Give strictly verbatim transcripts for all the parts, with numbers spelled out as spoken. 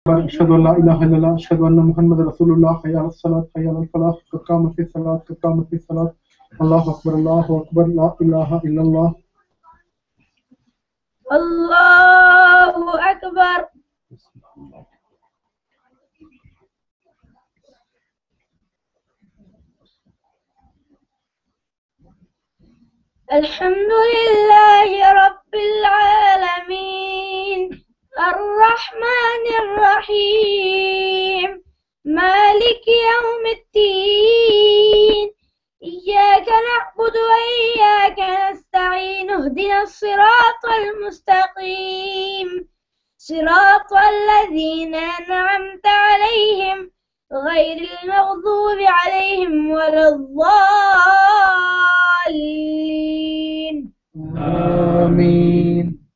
أشهد أن لا إله إلا الله أشهد أن محمد رسول الله حي على الصلاة حي على الفلاح قد قامت الصلاة قد قامت الصلاة الله أكبر الله أكبر لا إله إلا الله الله أكبر. الحمد لله رب العالمين الرحمن الرحيم مالك يوم الدين إياك نعبد وإياك نستعين اهدنا الصراط المستقيم صراط الذين أنعمت عليهم غير المغضوب عليهم ولا الضالين آمين.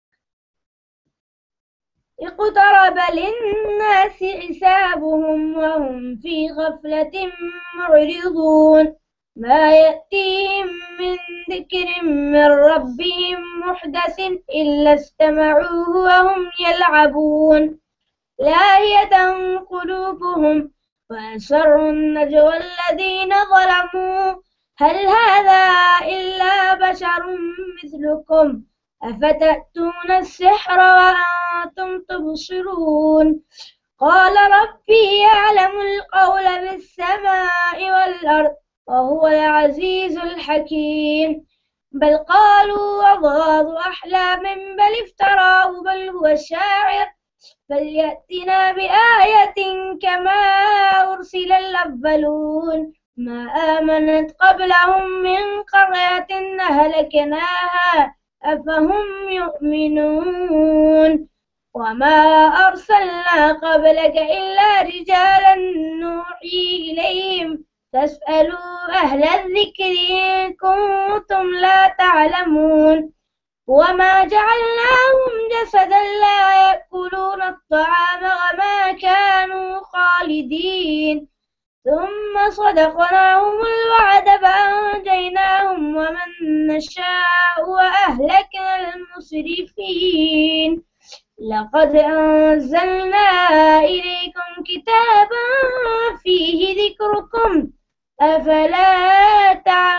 اقترب للناس حسابهم وهم في غفلة معرضون ما يأتيهم من ذكر من ربهم محدث إلا استمعوه وهم يلعبون لاهية قلوبهم وأسروا النجوى الذين ظلموا هل هذا إلا بشر مثلكم أفتأتون السحر وأنتم تبصرون قال ربي يعلم القول بالسماء والأرض وهو العزيز الحكيم بل قالوا أضغاث أحلام بل افتراه بل هو شاعر فليأتنا بآية كما أرسل الأولون ما آمنت قبلهم من قرية أهلكناها أفهم يؤمنون وما أرسلنا قبلك إلا رجالا نوحي إليهم فاسألوا أهل الذكر إن كنتم لا تعلمون وما جعلناهم جسدا لا يأكلون الطعام وما كانوا خالدين ثم صدقناهم الوعد فأنجيناهم ومن نشاء وأهلكنا المسرفين لقد أنزلنا إليكم كتابا فيه ذكركم أفلا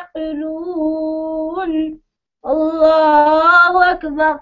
تعقلون الله أكبر.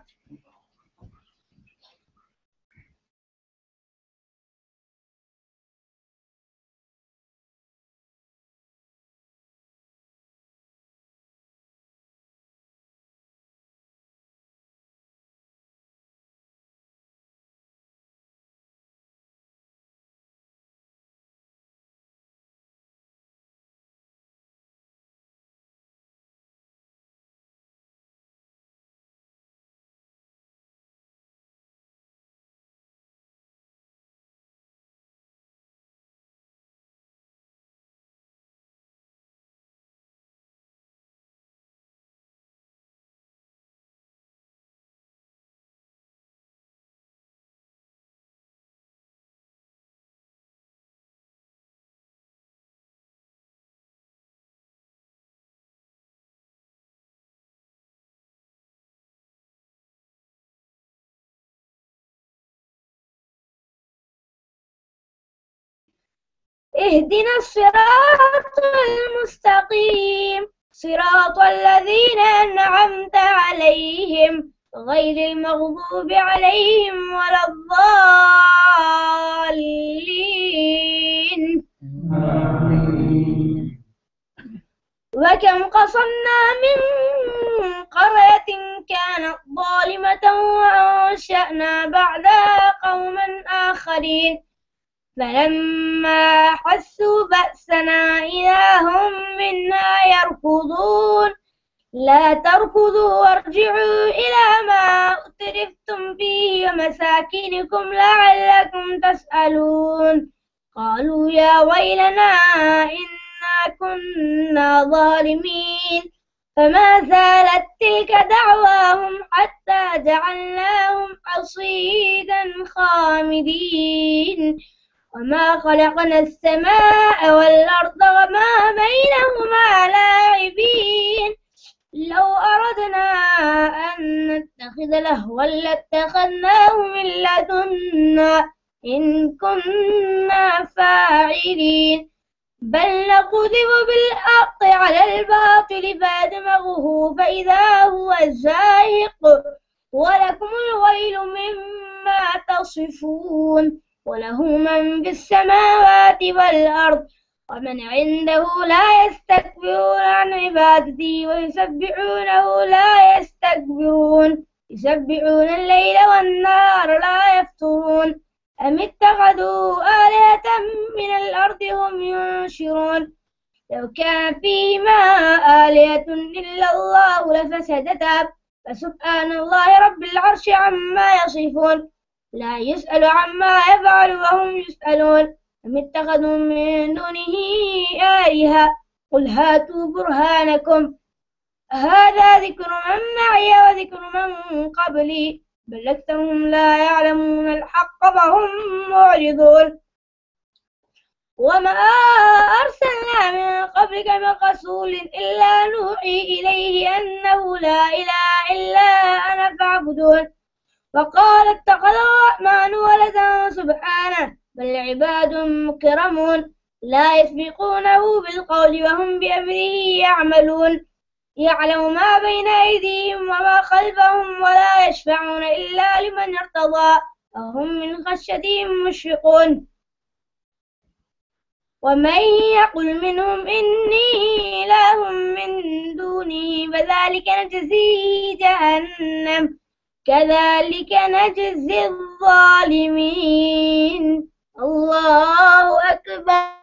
اهدنا الصراط المستقيم صراط الذين أنعمت عليهم غير المغضوب عليهم ولا الضالين آمين. وكم قصمنا من قرية كانت ظالمة وأنشأنا بعدها قوما آخرين فلما حسوا بأسنا إذا هم منا يركضون لا تركضوا وارجعوا إلى ما أترفتم فيه ومساكنكم لعلكم تسألون قالوا يا ويلنا إنا كنا ظالمين فما زالت تلك دعواهم حتى جعلناهم حصيدا خامدين وما خلقنا السماء والأرض وما بينهما لاعبين لو أردنا أن نتخذ لهوا لاتخذناه من لدنا إن كنا فاعلين بل نقذف بالحق على الباطل فيدمغه فإذا هو زاهق ولكم الويل مما تصفون وله من في السماوات والأرض ومن عنده لا يستكبرون عن عبادته ويسبحونه لا يستكبرون يسبحون الليل والنهار لا يفترون أم اتخذوا آلهة من الأرض هم ينشرون لو كان فيهما آلهة إلا الله لفسدتا فسبحان الله رب العرش عما يصفون لا يسأل عما يفعل وهم يسألون أم اتخذوا من دونه آلهة قل هاتوا برهانكم هذا ذكر من معي وذكر من قبلي بل أكثرهم لا يعلمون الحق فهم معرضون وما أرسلنا من قبلك من رسول إلا نوحي إليه أنه لا إله إلا أنا فاعبدون وقال اتخذ الرحمن ولدا سبحانه بل عباد مكرمون لا يسبقونه بالقول وهم بأمره يعملون يعلم ما بين أيديهم وما خلفهم ولا يشفعون إلا لمن ارتضى وهم من خشيتهم مشفقون ومن يقل منهم إني إله من دونه فذلك نجزيه جهنم كذلك نجزي الظالمين الله أكبر.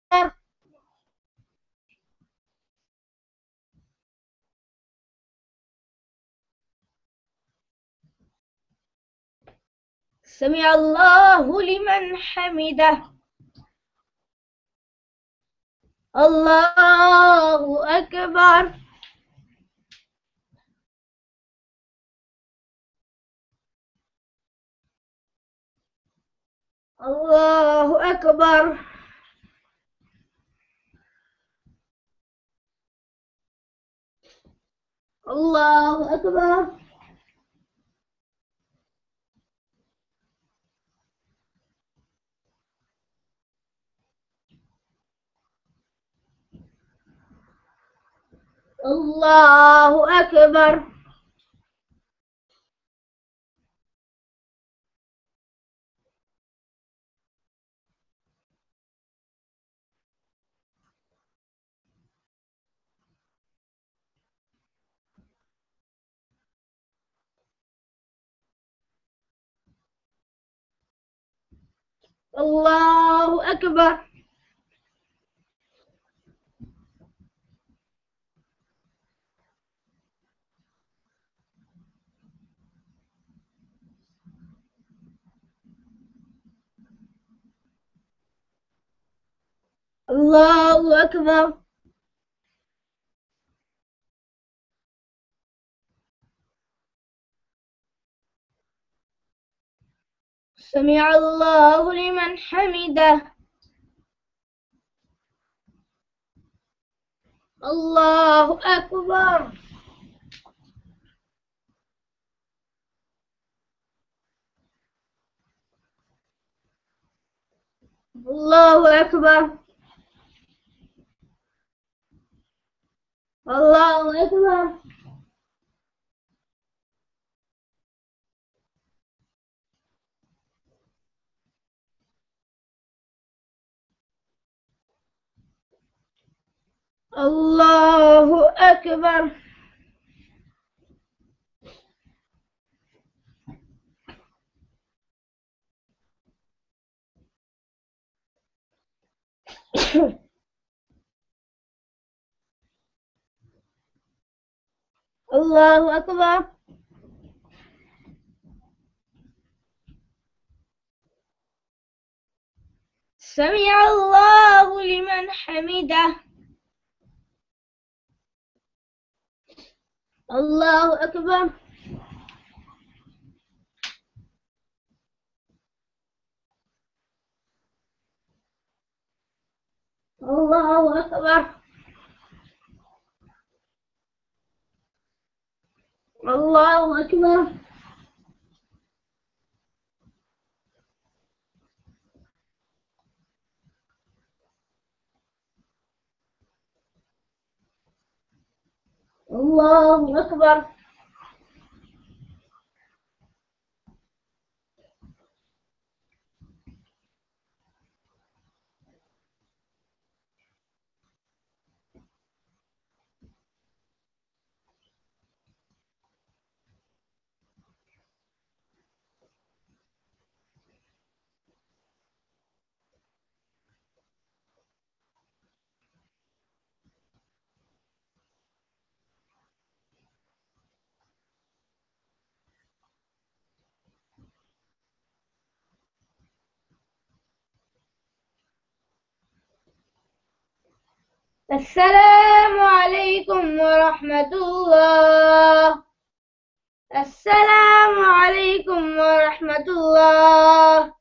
سمع الله لمن حمده. الله أكبر. الله أكبر. الله أكبر. الله أكبر. الله أكبر. الله أكبر. سمع الله لمن حمده. الله أكبر. الله أكبر. الله أكبر. الله أكبر. الله أكبر. سمع الله لمن حمده. الله أكبر. الله أكبر. الله أكبر. الله أكبر. السلام عليكم ورحمة الله. السلام عليكم ورحمة الله.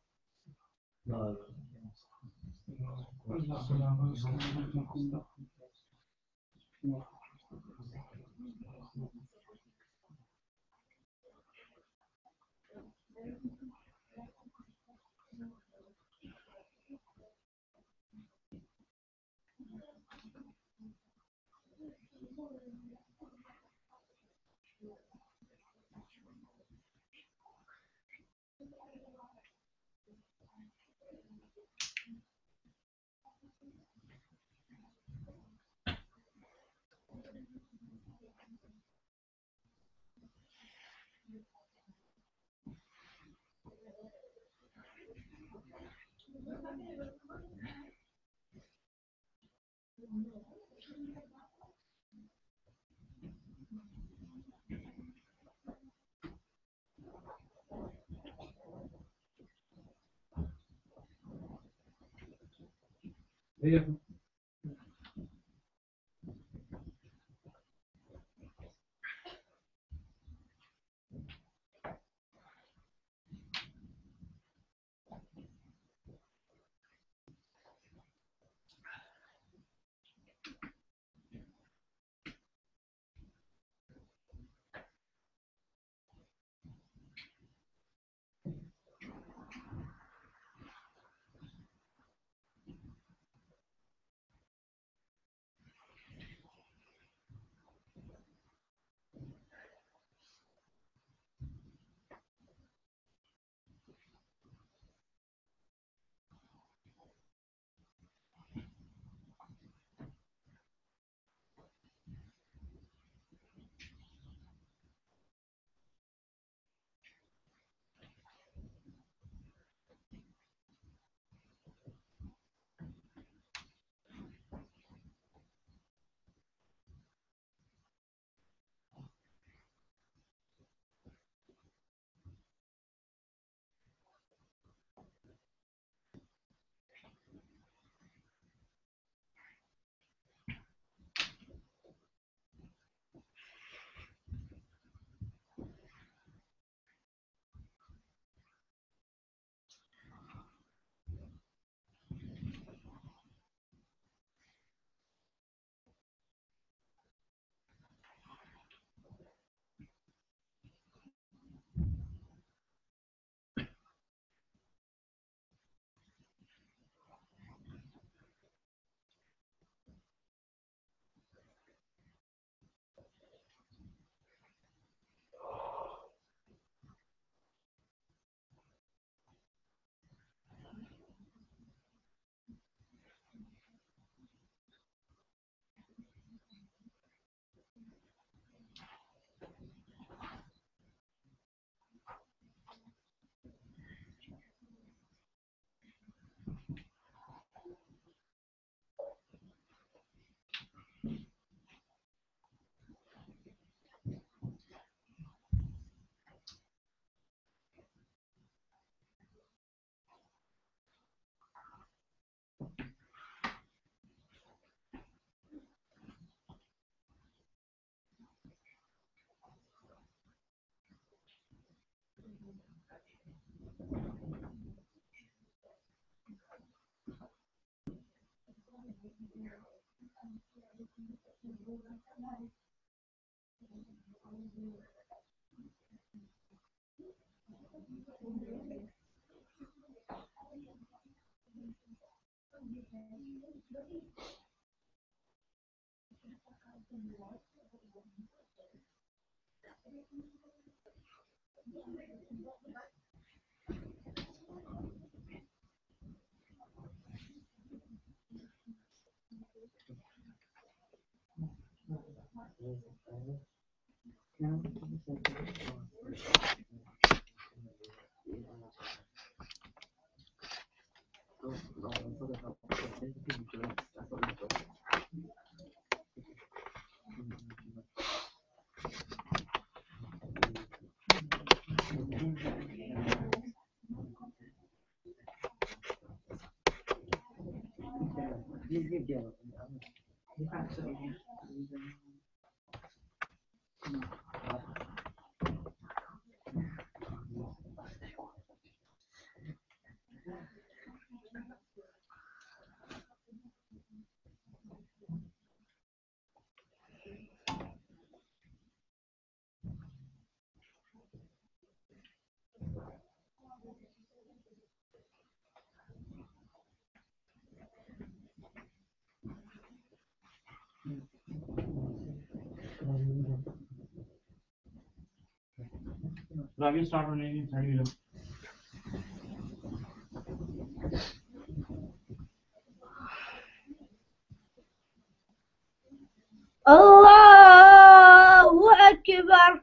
Ravi, start on any side. الله أكبر.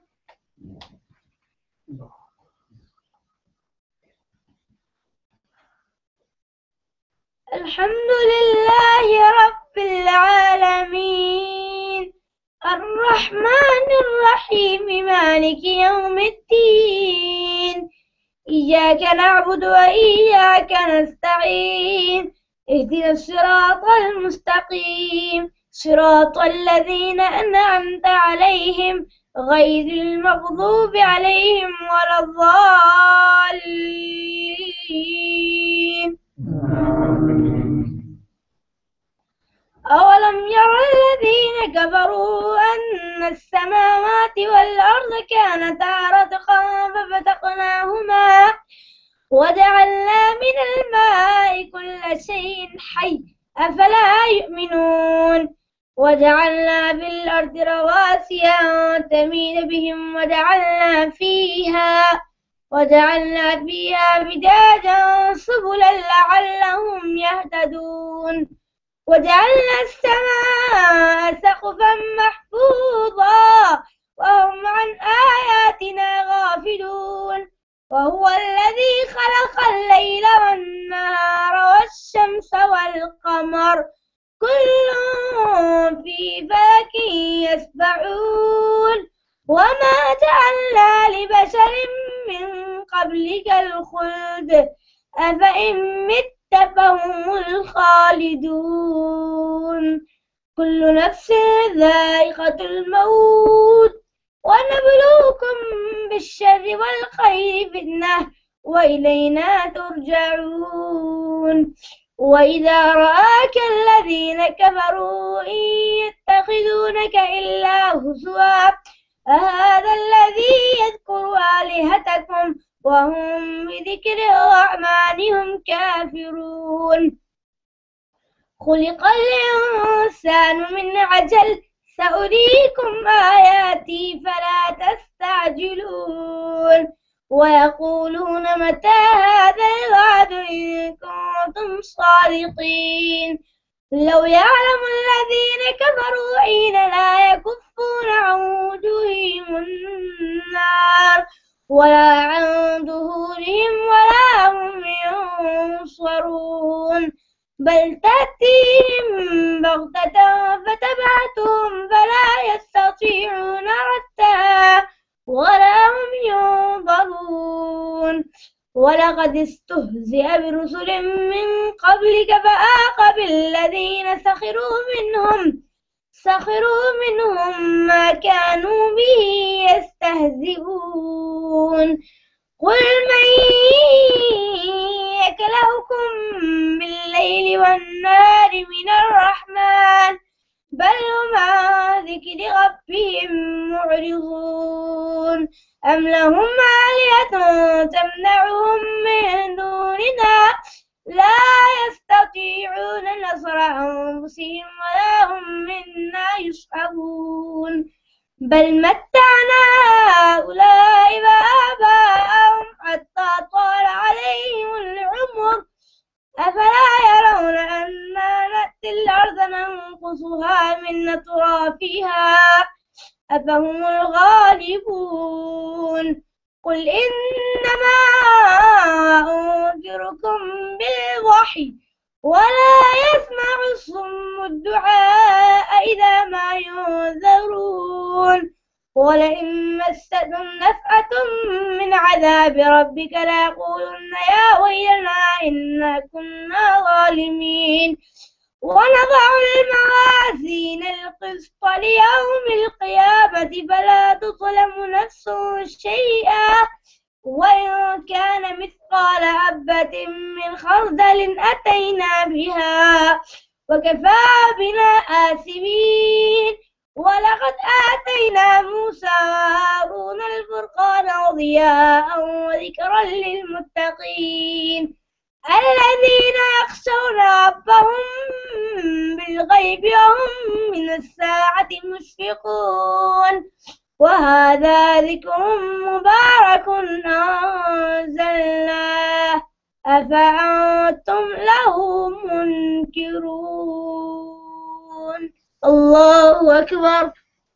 الحمد لله رب العالمين الرحمن الرحيم مالك يوم الدين إياك نعبد وإياك نستعين اهدنا الصراط المستقيم صراط الذين أنعمت عليهم غير المغضوب عليهم ولا الضالين. أولم ير الذين كفروا أن السماوات والأرض كانتا رتقا ففتقناهما وجعلنا من الماء كل شيء حي أفلا يؤمنون وجعلنا في الأرض رواسي أن تميد بهم وجعلنا فيها وجعلنا فيها فجاجا سبلا لعلهم يهتدون وجعلنا السماء سقفا محفوظا وهم عن آياتنا غافلون وهو الذي خلق الليل والنهار والشمس والقمر كل في فلك يسبحون وما جعلنا لبشر من قبلك الخلد أفإن مت فهم الخالدون كل نفس ذائقة الموت ونبلوكم بالشر والخير فتنة وإلينا ترجعون وإذا رآك الذين كفروا إن يتخذونك إلا هزوا أهذا الذي يذكر آلهتكم وهم بذكر الرحمن هم كافرون خلق الإنسان من عجل سأريكم آياتي فلا تستعجلون ويقولون متى هذا الوعد إن كنتم صادقين لو يعلم الذين كفروا حين لا يكفون عن وجوههم النار ولا عن ظهورهم ولا هم ينصرون بل تأتيهم بغتة فتبعتهم فلا يستطيعون ردها ولا هم ينظرون ولقد استهزئ برسل من قبلك فآق بالذين سخروا منهم سخروا منهم ما كانوا به يستهزئون قل من يكلؤكم بالليل والنهار من الرحمن بل هم عن ذكر ربهم معرضون أم لهم آلهة تمنعهم من دوننا لا يستطيعون نصر أنفسهم ولا هم منا يصحبون بل متعنا هؤلاء وآباءهم حتى طال عليهم العمر أفلا يرون أنا نأتي الأرض ننقصها من أطرافها أفهم الغالبون قل إنما أنذركم بالوحي ولا يسمع الصم الدعاء إذا ما ينذرون ولئن مستهم نفحة من عذاب ربك ليقولن يا ويلنا إنا كنا ظالمين ونضع الموازين القسط ليوم القيامة فلا تظلم نفس شيئا وإن كان مثقال حبة من خردل أتينا بها وكفى بنا آسفين ولقد آتينا موسى وهارون الفرقان وضياء وذكرا للمتقين الذين يخشون ربهم بالغيب وهم من الساعة مشفقون وهذا ذكر مبارك أنزلناه أفأنتم له منكرون الله أكبر.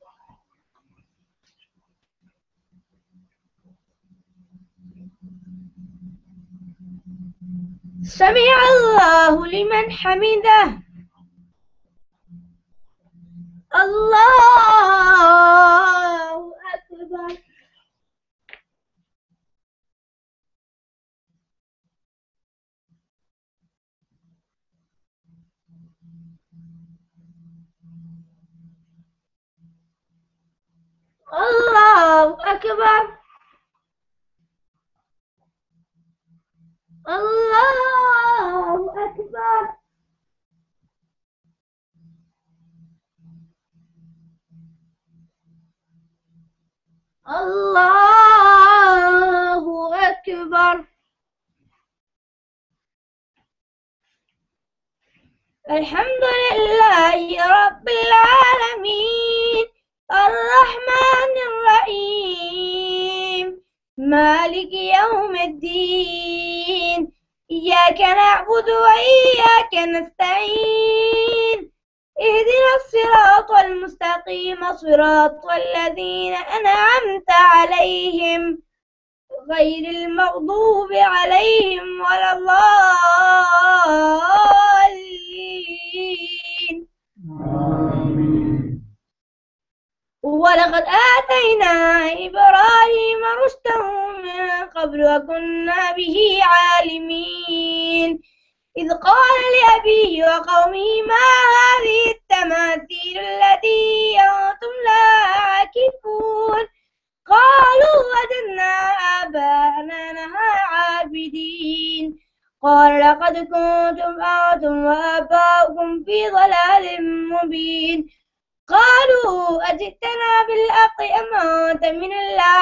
سمع الله لمن حمده. الله أكبر. الله أكبر. الله أكبر. الله أكبر. الحمد لله رب العالمين الرحمن الرحيم مالك يوم الدين إياك نعبد وإياك نستعين اهدنا الصراط المستقيم صراط الذين أنعمت عليهم غير المغضوب عليهم ولا الضالين آمين. ولقد آتينا إبراهيم رشده من قبل وكنا به عالمين إذ قال لأبيه وقومه ما هذه التماثيل التي أنتم لها عاكفون قالوا وجدنا آباءنا لها عابدين قال لقد كنتم أنتم وآباؤكم في ضلال مبين قالوا أجئتنا بالحق أم أنت من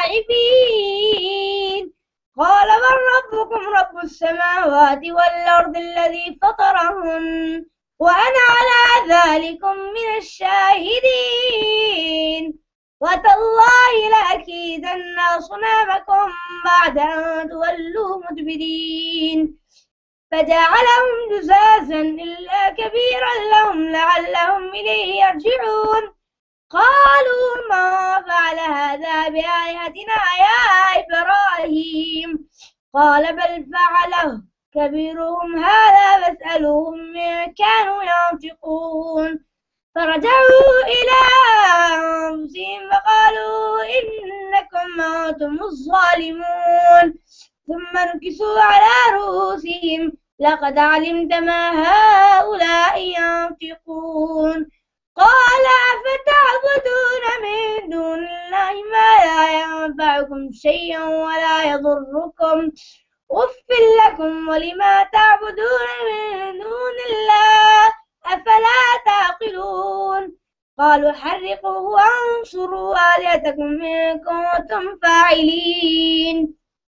اللاعبين قال بل ربكم رب السماوات والأرض الذي فطرهن وأنا على ذلك من الشاهدين وتالله لأكيدن أصنامكم بعد أن تولوا مدبرين فجعلهم جزازا إلا كبيرا لهم لعلهم إليه يرجعون قالوا ما فعل هذا بآلهتنا يا إبراهيم قال بل فعله كبيرهم هذا فاسألوهم إن كانوا ينطقون فرجعوا إلى أنفسهم فقالوا إنكم أنتم الظالمون ثم نكسوا على رؤوسهم لقد علمت ما هؤلاء ينطقون قال أفتعبدون من دون الله ما لا ينفعكم شيئا ولا يضركم أف لكم ولما تعبدون من دون الله أفلا تعقلون قالوا حرقوه وانصروا آلهتكم إن كنتم فاعلين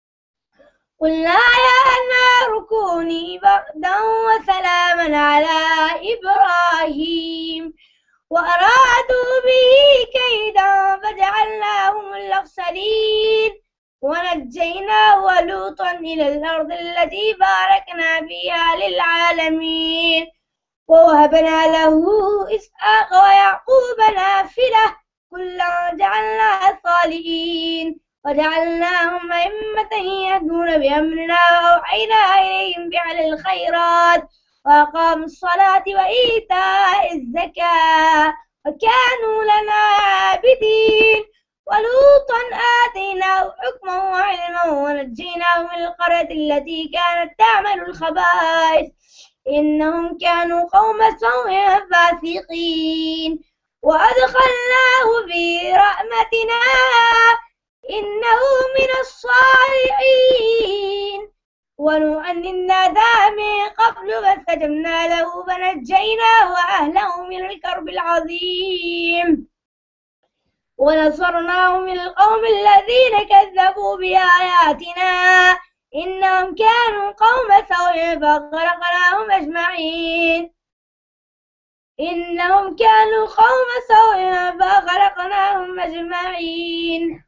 قلنا يا نار كوني بردا وسلاما على إبراهيم وأرادوا به كيدا فجعلناهم الأخسرين ونجيناه ولوطا إلى الأرض التي باركنا فيها للعالمين ووهبنا له إسحاق ويعقوب نافلة كلا جعلنا صالحين وجعلناهم أئمة يهدون بأمرنا وأوحينا إليهم بفعل الخيرات وأقاموا الصلاة وإيتاء الزكاة وكانوا لنا عابدين ولوطا آتيناه حكما وعلما ونجيناه من القرية التي كانت تعمل الخبائث إنهم كانوا قوم سوء فاسقين وأدخلناه في رحمتنا إنه من الصالحين ونوحا نادى من قبل فاستجبنا له فنجيناه وأهله من الكرب العظيم ونصرناه من القوم الذين كذبوا بآياتنا إنهم كانوا قوم سوء فأغرقناهم أجمعين إنهم كانوا قوم سوء فأغرقناهم أجمعين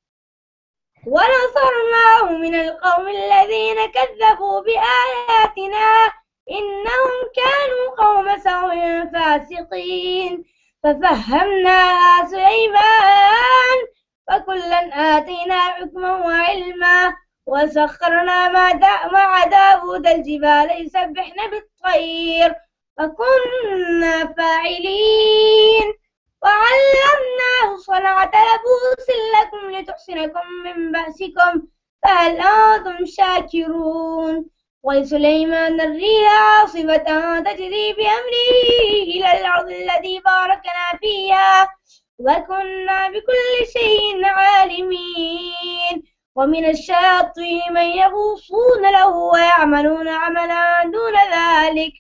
ونصرناه من القوم الذين كذبوا بآياتنا إنهم كانوا قوم سوء فاسقين ففهمناها سليمان فكلا آتينا حكما وعلما وسخرنا مع داود الجبال يسبحن بالطير فكنا فاعلين وعلمناه صنعة لبوس لكم لتحصنكم من بأسكم فهل أنتم شاكرون ولسليمان الريح عاصفة تجري بأمره إلى الأرض التي باركنا فيها وكنا بكل شيء عالمين ومن الشياطين من يغوصون له ويعملون عملا دون ذلك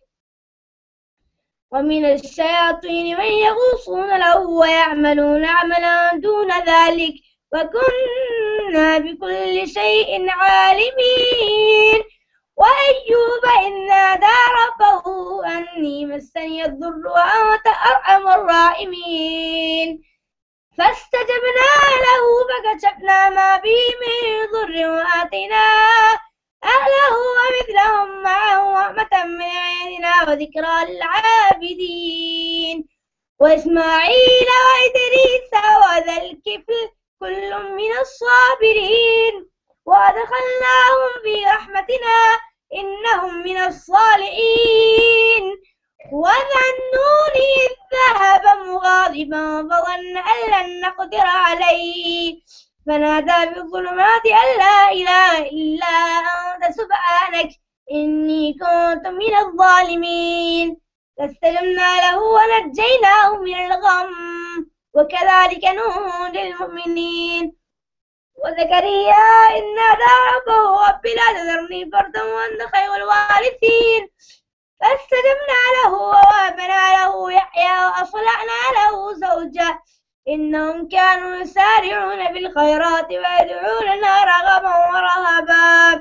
ومن الشياطين من يغوصون له ويعملون عملا دون ذلك وكنا بكل شيء عالمين وأيوب إذ نادى ربه أني مسني الضر وأنت أرحم الراحمين فاستجبنا له فكشفنا ما به من ضر وآتيناه أهله ومثلهم معه رحمة من عندنا وذكرى للعابدين وإسماعيل وإدريس وذا الكفل كل من الصابرين وأدخلناهم في رحمتنا إنهم من الصالحين وذا النون إذ ذهب مغاضبا فظن أن لن نقدر عليه فنادى في الظلمات أن لا إله إلا أنت سبحانك إني كنت من الظالمين فاستجبنا له ونجيناه من الغم وكذلك ننجي المؤمنين وزكريا إذ نادى ربه رب لا تذرني فردا وأنت خير الوارثين فاستجبنا له ووهبنا له يحيى وأصلحنا له زوجه إنهم كانوا يسارعون بالخيرات ويدعوننا رغبا ورهبا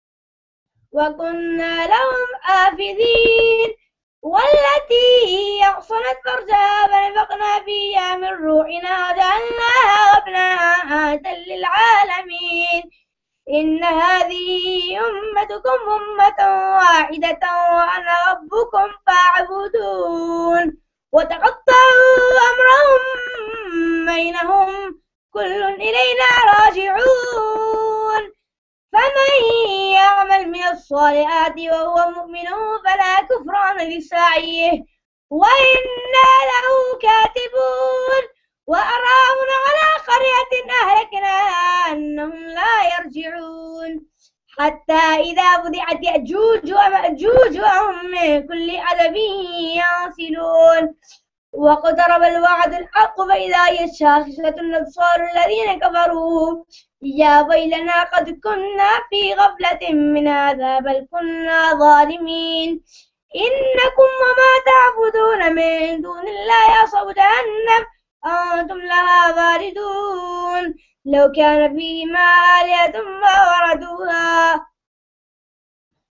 وكنا لهم حافظين والتي أحصنت فرجها فنفخنا فيها من روحنا وجعلناها وابنها آية للعالمين إن هذه أمتكم أمة واحدة وأنا ربكم فاعبدون وتقطعوا أمرهم بينهم كل إلينا راجعون فمن يعمل من الصالحات وهو مؤمن فلا كفران لسعيه وإنا له كاتبون وأراهن على قرية أهلكناها أنهم لا يرجعون حتى إذا فتحت يأجوج ومأجوج وهم من كل حدب ينسلون واقترب الوعد الحق فإذا هي شاخصة الأبصار الذين كفروا يا ويلنا قد كنا في غفلة من هذا بل كنا ظالمين إنكم وما تعبدون من دون الله حصب جهنم أنتم لها واردون لو كان فيهما آلهة ما وردوها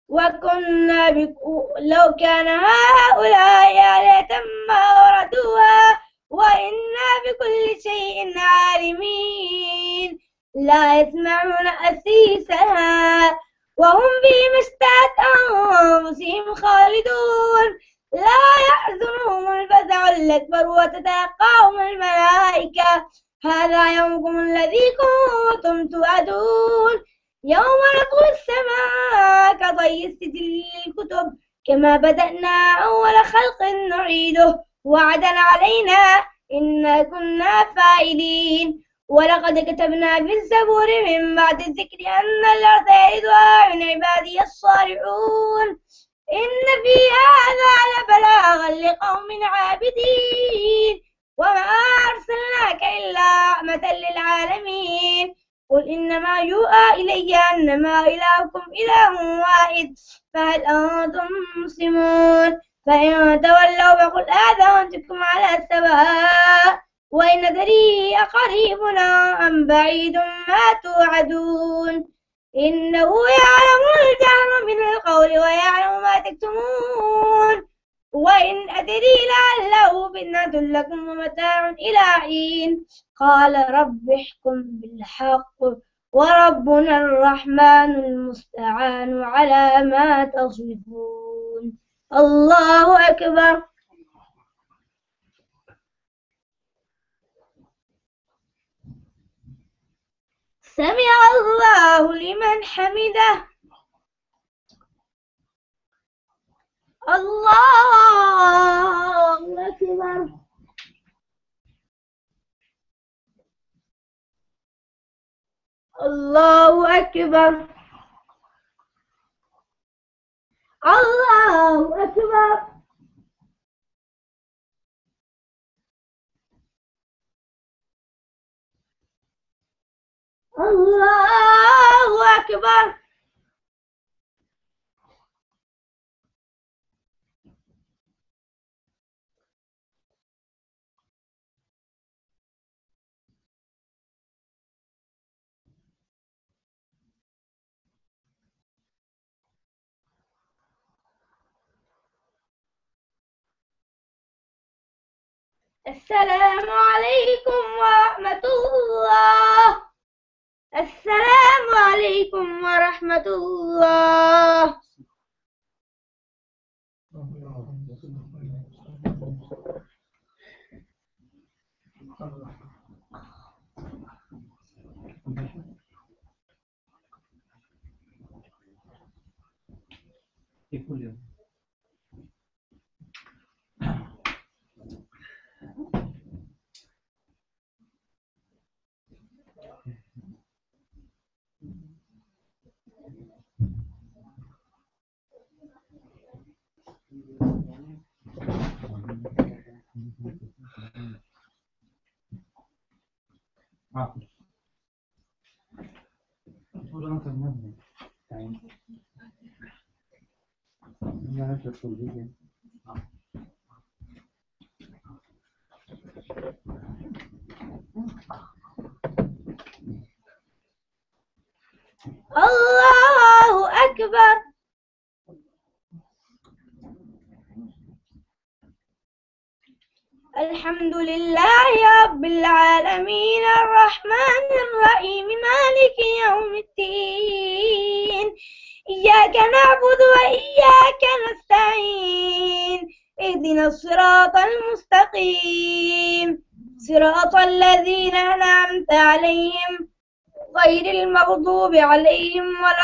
وكنا بك... لو كان هؤلاء آلهة ما وردوها وإنا بكل شيء عالمين لا يسمعون أسيسها وهم بما اشتهت أنفسهم خالدون لا يحزنهم الفزع الأكبر وتتلقاهم الملائكة هذا يومكم الذي كنتم توعدون يوم نطوي السماء كطي السجل للكتب كما بدأنا أول خلق نعيده وعدا علينا إنا كنا فاعلين ولقد كتبنا في الزبور من بعد الذكر أن الأرض يرثها من عبادي الصالحون إن في هذا لبلاغا لقوم عابدين وما أرسلناك إلا رحمة للعالمين قل إنما يوحى إلي أنما إلهكم إله واحد فهل أنتم مسلمون فإن تولوا فقل آذنتكم على السواء وإن أدري أقريب أم بعيد ما توعدون إنه يعلم الجهر من القول ويعلم ما تكتمون وإن أدري لعله فتنة لكم ومتاع إلى حين قال رب احكم بالحق وربنا الرحمن المستعان على ما تصفون الله أكبر. سمع الله لمن حمده. الله أكبر. الله أكبر. الله أكبر. الله أكبر. السلام عليكم ورحمة الله. السلام عليكم ورحمة الله. الله أكبر. الحمد لله رب العالمين الرحمن الرحيم مالك يوم الدين إياك نعبد وإياك نستعين اهدنا الصراط المستقيم صراط الذين أنعمت عليهم غير المغضوب عليهم ولا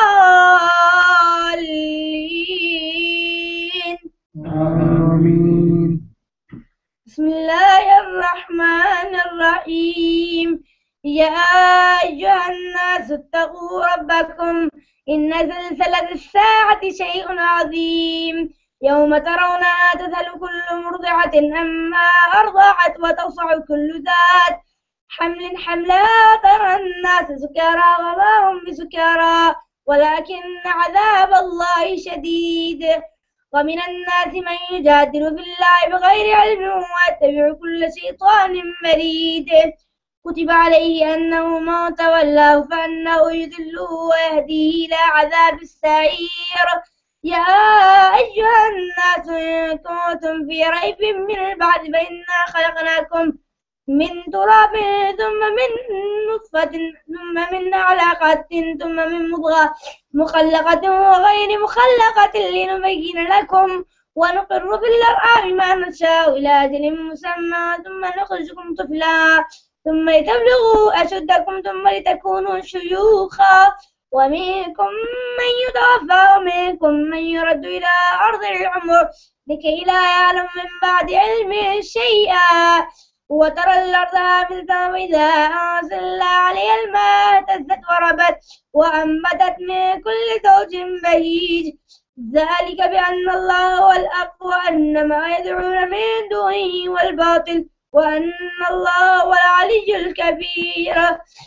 الضالين. آمين. بسم الله الرحمن الرحيم يا أيها الناس اتقوا ربكم إن زلزلة الساعة شيء عظيم يوم ترونها تذهل كل مرضعة عما أرضعت وتضع كل ذات حمل حملها ترى الناس سكارى وما هم بسكارى ولكن عذاب الله شديد ومن الناس من يجادل في الله بغير علم ويتبع كل شيطان مريد كتب عليه أنه من تولاه فأنه يذله ويهديه إلى عذاب السعير. يا أيها الناس إن كنتم في ريب من البعث فإنا خلقناكم من تراب ثم من نطفة ثم من علقة ثم من مضغة مخلقة وغير مخلقة لنبين لكم ونقر في الأرحام ما نشاء إلى أجل مسمى ثم نخرجكم طفلا ثم لتبلغوا أشدكم ثم لتكونوا شيوخا ومنكم من يتوفى ومنكم من يرد إلى أرض العمر لكي لا يعلم من بعد علم شيئا وترى الأرض هامدة وإذا أنزلنا عليها الماء اهتزت وربت وأنبتت من كل زوج بهيج ذلك بأن الله هو الحق وأن ما يدعون من دونه هو الباطل وأن الله هو العلي الكبير.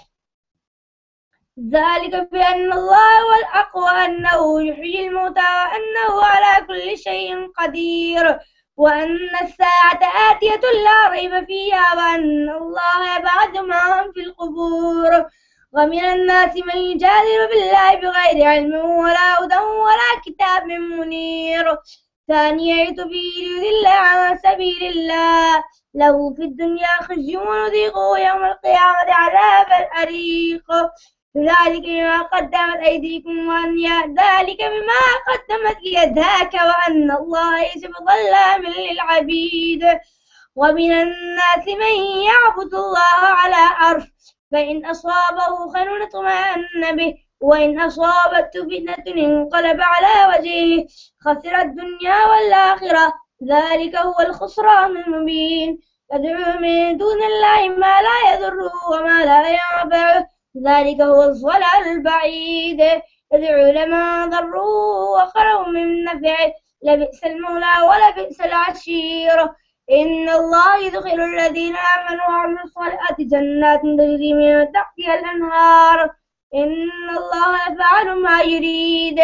ذلك بأن الله هو الحق وأنه يحيي الموتى وأنه على كل شيء قدير وأن الساعة آتية لا ريب فيها وأن الله يبعث من في القبور. ومن الناس من يجادل بالله بغير علم ولا هدى ولا كتاب منير ثاني به ليضل عن سبيل الله له في الدنيا خزي ونذيقه يوم القيامة عذاب الحريق. ذلك بما قدمت أيديكم وأن ذلك بما قدمت يداك وأن الله ليس بظلام للعبيد. ومن الناس من يعبد الله على حرف فإن أصابه خير اطمأن به وإن أصابته فتنة انقلب على وجهه خسر الدنيا والآخرة ذلك هو الخسران المبين. يدعو من دون الله ما لا يضره وما لا ينفعه ذلك هو الضلال البعيد. يدعو لمن ضره وخير من نفعه لبئس المولى ولبئس العشير. إن الله يدخل الذين آمنوا وعملوا الصالحات جنات تجري من تحتها الأنهار إن الله يفعل ما يريد.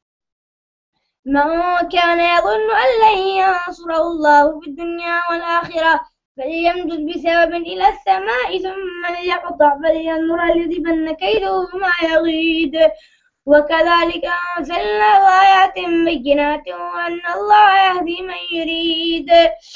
من كان يظن أن لن ينصره الله في الدنيا والآخرة فليمدد بسبب إلى السماء ثم ليقطع فلينظر هل يذهبن كيده بما يغيد. وكذلك أنزلنا آيات بينات وأن الله يهدي من يريد.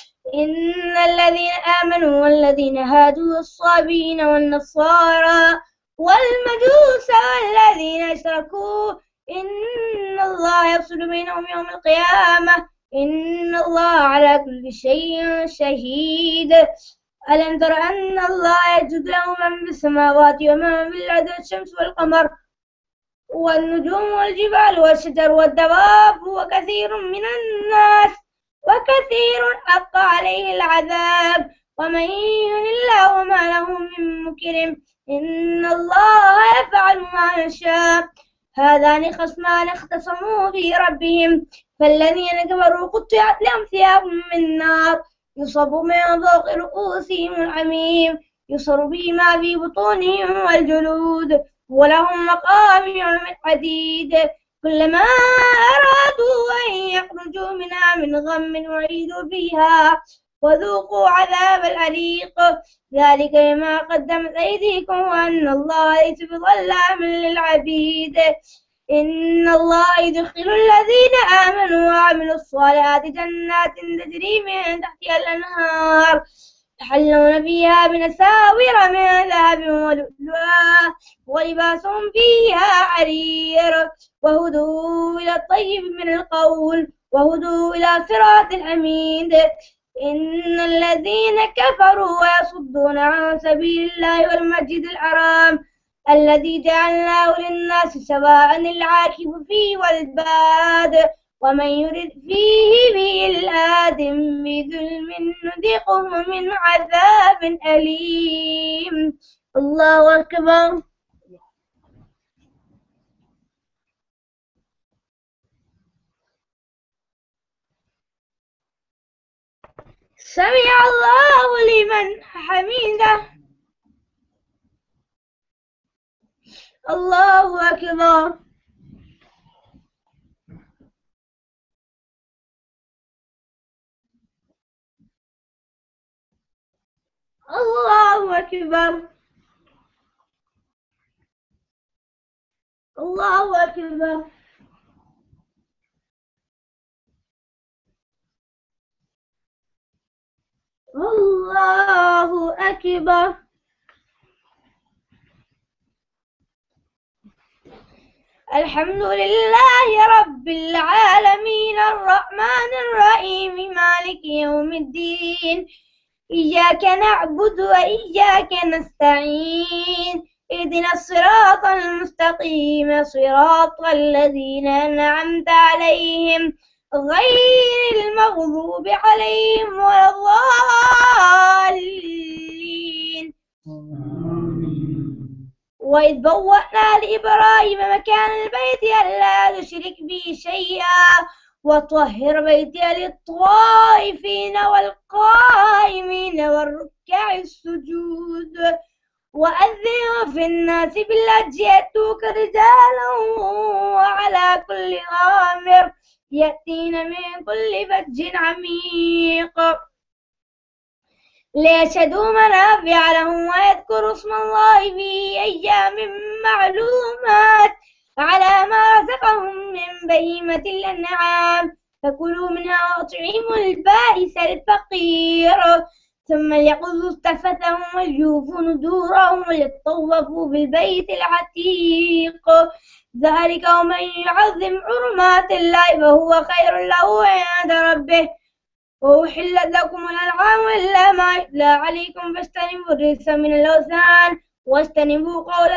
إن الذين آمنوا والذين هادوا والصابين والنصارى والمجوس والذين أشركوا إن الله يفصل بينهم يوم القيامة إن الله على كل شيء شهيد. ألم تر أن الله يسجد له من في السماوات ومن في الأرض والشمس والقمر والنجوم والجبال والشجر والدواب وكثير من الناس وكثير حق عليه العذاب ومن يهن الله وما له من مكرم إن الله يفعل ما يشاء. هذان خصمان اختصموا في ربهم فالذين كفروا قطعت لهم ثياب من نار يصب من فوق رؤوسهم الحميم يصر به ما في بطونهم والجلود ولهم مقامع من حديد كلما أرادوا أن يخرجوا منها من غم أعيدوا فيها وذوقوا عذاب الحريق. ذلك بما قدمت أيديكم وأن الله ليس بظلام للعبيد. إن الله يدخل الذين آمنوا وعملوا الصالحات جنات تجري من تحتها الأنهار يحلون فيها بأساور من ذهب ولؤلؤا ولباسهم فيها حرير وهدوا إلى الطيب من القول وهدوا إلى صراط الحميد. إن الذين كفروا ويصدون عن سبيل الله والمسجد الحرام الذي جعلناه للناس سواء العاكف فيه والباد ومن يرد فيه بإلحاد بظلم نذقه من عذاب أليم. الله أكبر. سمع الله لمن حمده. الله أكبر. الله أكبر. الله أكبر. الله أكبر. الحمد لله رب العالمين الرحمن الرحيم مالك يوم الدين إياك نعبد وإياك نستعين اهدنا الصراط المستقيم صراط الذين أنعمت عليهم غير المغضوب عليهم ولا الضالين. وإذ بوأنا لإبراهيم مكان البيت ألا تشرك بي شيئا وطهر بيتي للطائفين والقائمين والركع السجود وأذن في الناس بالحج يأتوك رجالا وعلى كل ضامر يأتين من كل فج عميق ليشهدوا منافع لهم ويذكروا اسم الله في أيام معلومات على ما رزقهم من بهيمة الأنعام فكلوا منها وأطعموا البائس الفقير ثم ليقضوا تفتهم وليوفوا نذورهم وليطوفوا بالبيت العتيق ذلك ومن يعظم حرمات الله فهو خير له عند ربه وأحلت لكم الأنعام إلا ما يتلى عليكم فاجتنبوا الرجس من الأوثان واجتنبوا قول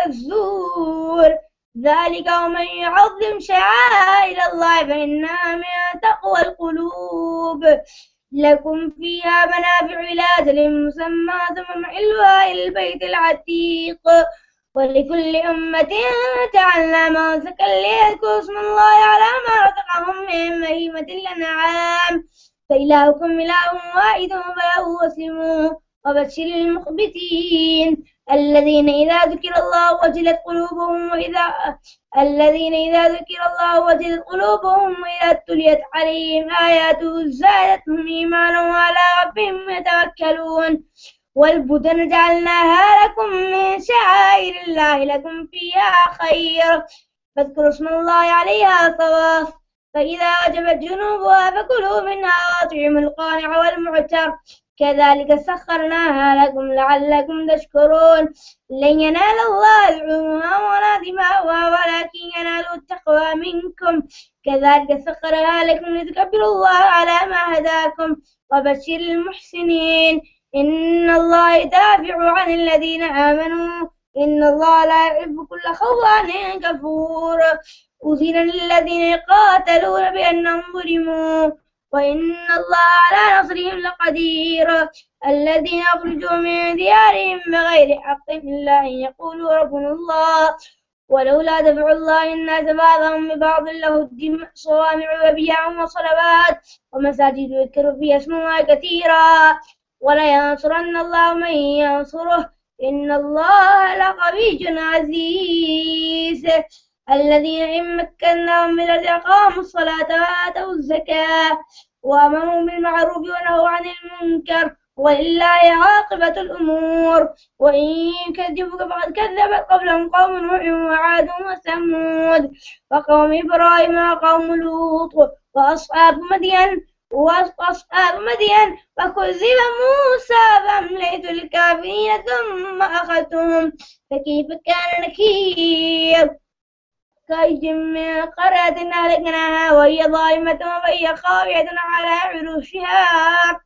الزور ذلك ومن يعظم شعائر الله فإنها من تقوى القلوب لكم فيها منافع إلى أجل مسمى ثم محلها إلى البيت العتيق ولكل أمة جعلنا منسكا ليذكروا اسم الله على ما رزقهم من بهيمة الأنعام فإلهكم إله واحد فله أسلموا وبشر المخبتين الذين إذا ذكر الله وجلت قلوبهم وإذا الذين إذا ذكر الله وجلت قلوبهم وإذا تليت عليهم آياته زادتهم إيمانا وعلى ربهم يتوكلون والبدن جعلناها لكم من شعائر الله لكم فيها خير فاذكروا اسم الله عليها صواف فإذا وجبت جنوبها فكلوا منها وأطعموا القانع والمعتر كذلك سخرناها لكم لعلكم تشكرون لن ينال الله لحومها ولا دماؤها ولكن ينال التقوى منكم كذلك سخرها لكم لتكبروا الله على ما هداكم وبشر المحسنين إن الله يدافع عن الذين آمنوا إن الله لا يحب كل خوان كفور أذن للذين يقاتلون بأنهم ظلموا وإن الله على نصرهم لقدير الذين أخرجوا من ديارهم بغير حق إلا أن يقولوا ربنا الله ولولا دفع الله الناس بعضهم ببعض لهدم صوامع وبيع وصلوات ومساجد يذكر فيها اسم الله كثيرا ولينصرن الله من ينصره إن الله لقوي عزيز الذين إن مكناهم من الأرض أقاموا الصلاة وآتوا الزكاة وأمروا بالمعروف ونهوا عن المنكر ولله عاقبة الأمور وإن كذبوك فقد كذبت قبلهم قوم نوح وعاد وثمود وقوم إبراهيم وقوم لوط وأصحاب مدين وأصحاب مدين وكذب موسى فأمليت للكافرين ثم أخذتهم فكيف كان نكير كأي من قرية أهلكناها وهي ظالمة وهي خاوية على عروشها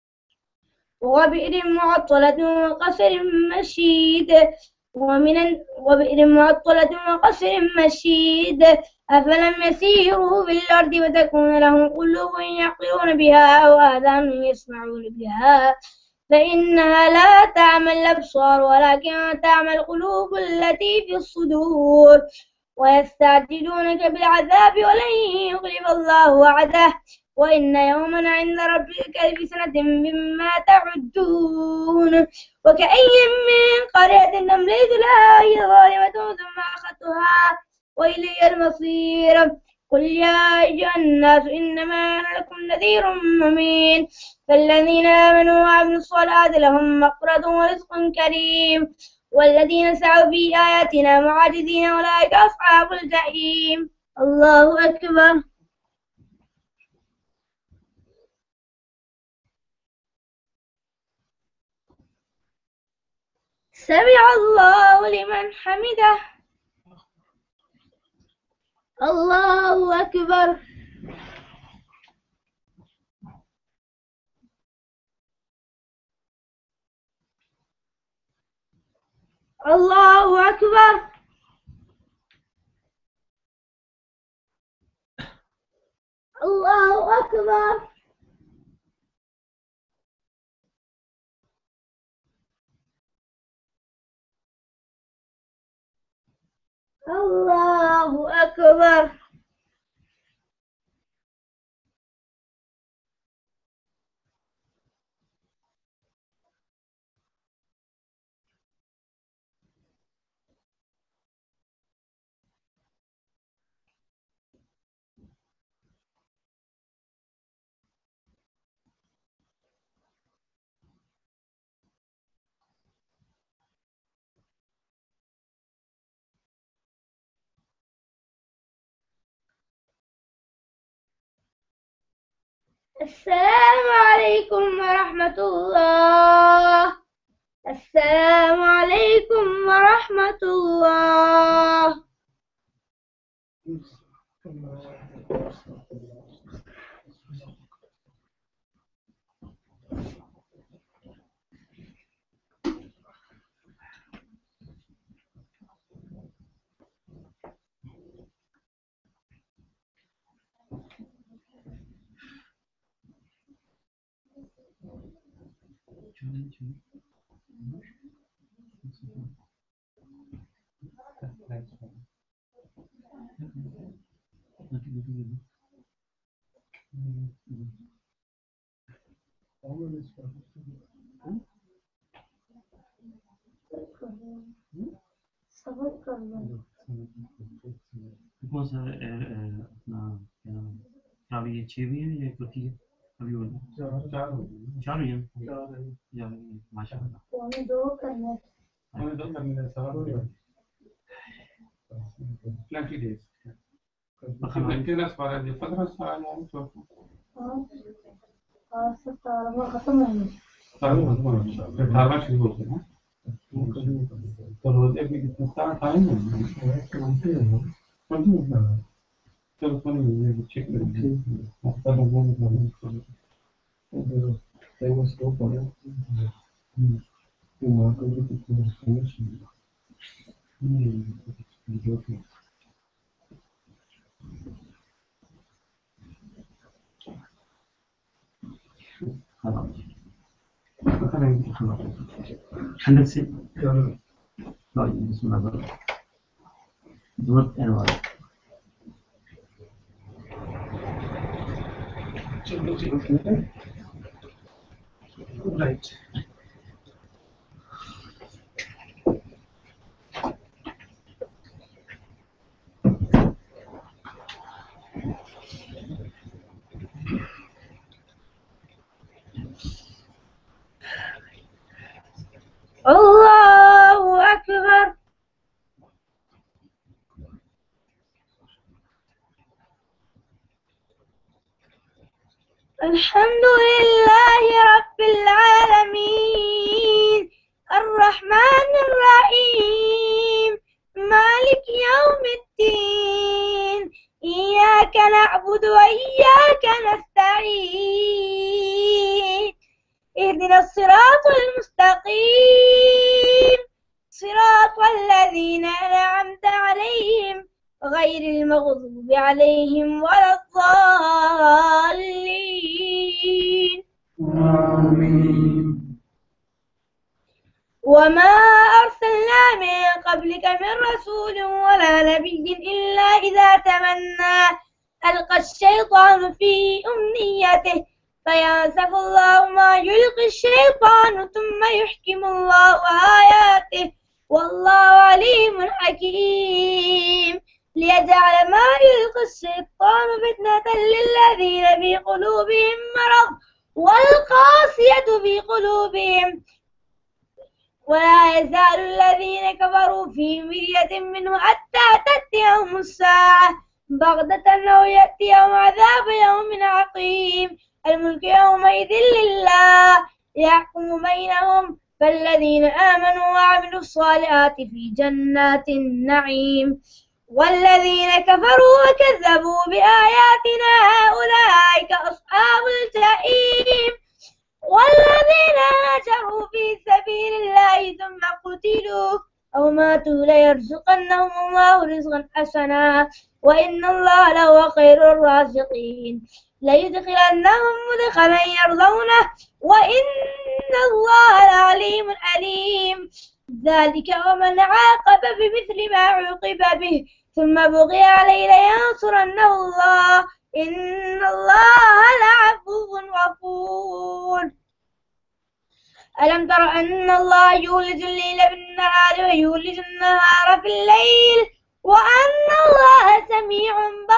وبئر معطلة وقصر مشيد ومن وبئر معطلة وقصر مشيد أفلم يسيروا في الأرض وتكون لهم قلوب يعقلون بها أو آذان يسمعون بها فإنها لا تعمى الأبصار ولكن تعمى القلوب التي في الصدور ويستعجلونك بالعذاب ولن يخلف الله وعده وإن يوما عند ربك كألف سنة مما تعدون وكأي من قرية أمليت لها وهي ظالمة ثم أخذتها وإلي المصير قل يا أيها الناس إنما أنا لكم نذير مبين فالذين آمنوا وعملوا الصالحات لهم مغفرة ورزق كريم والذين سعوا في آياتنا معاجزين أولئك أصحاب الجحيم. الله أكبر. سمع الله لمن حمده. الله أكبر. الله أكبر. الله أكبر. الله أكبر. السلام عليكم ورحمة الله. السلام عليكم ورحمة الله. कौन सा अपना क्या ये छः भी है या कुछ है अभी और चार चार चार ही हैं चार माशाल्लाह पौने दो करने पौने दो करने सवाल हो रहा है plenty days कितना सवाल है पंद्रह सवाल है तो और सतारहवां खत्म है सतारहवां खत्म है फिर अठारहवां शुरू होता है ना तो रोज एक कितना सारा टाइम है चलो फन ये चेक करेंगे आपका नंबर निकालना है tengo esto por ahí y no creo que pueda ser eso y yo que خلاص خلينا خلاص هندسة لا بسم الله دور انواع right الله أكبر. الحمد لله رب العالمين الرحمن الرحيم مالك يوم الدين إياك نعبد وإياك نستعين اهدنا الصراط المستقيم صراط الذين أنعمت عليهم غير المغضوب عليهم ولا الضالين آمين. وما أرسلنا من قبلك من رسول ولا نبي إلا إذا تمنى ألقى الشيطان في أمنيته فينسخ الله ما يلقي الشيطان ثم يحكم الله آياته والله عليم حكيم ليجعل ما يلقي الشيطان فتنة للذين في قلوبهم مرض والقاسية في قلوبهم ولا يزال الذين كفروا في مرية منه حتى تأتيهم الساعة بغتة أو يأتيهم عذاب يوم عقيم. الملك يومئذ لله يحكم بينهم فالذين آمنوا وعملوا الصالحات في جنات النعيم والذين كفروا وكذبوا بآياتنا أولئك أصحاب الجحيم. والذين هاجروا في سبيل الله ثم قتلوا أو ماتوا ليرزقنهم الله رزقا حسنا وإن الله لهو خير الرازقين. ليدخلنهم مدخلا يرضونه وإن الله لعليم عليم. ذلك ومن عاقب بمثل ما عوقب به ثم بغي عليه لينصرنه الله إن الله لعفو غفور. ألم تر أن الله يولج الليل في النهار ويولج النهار في الليل وأن الله سميع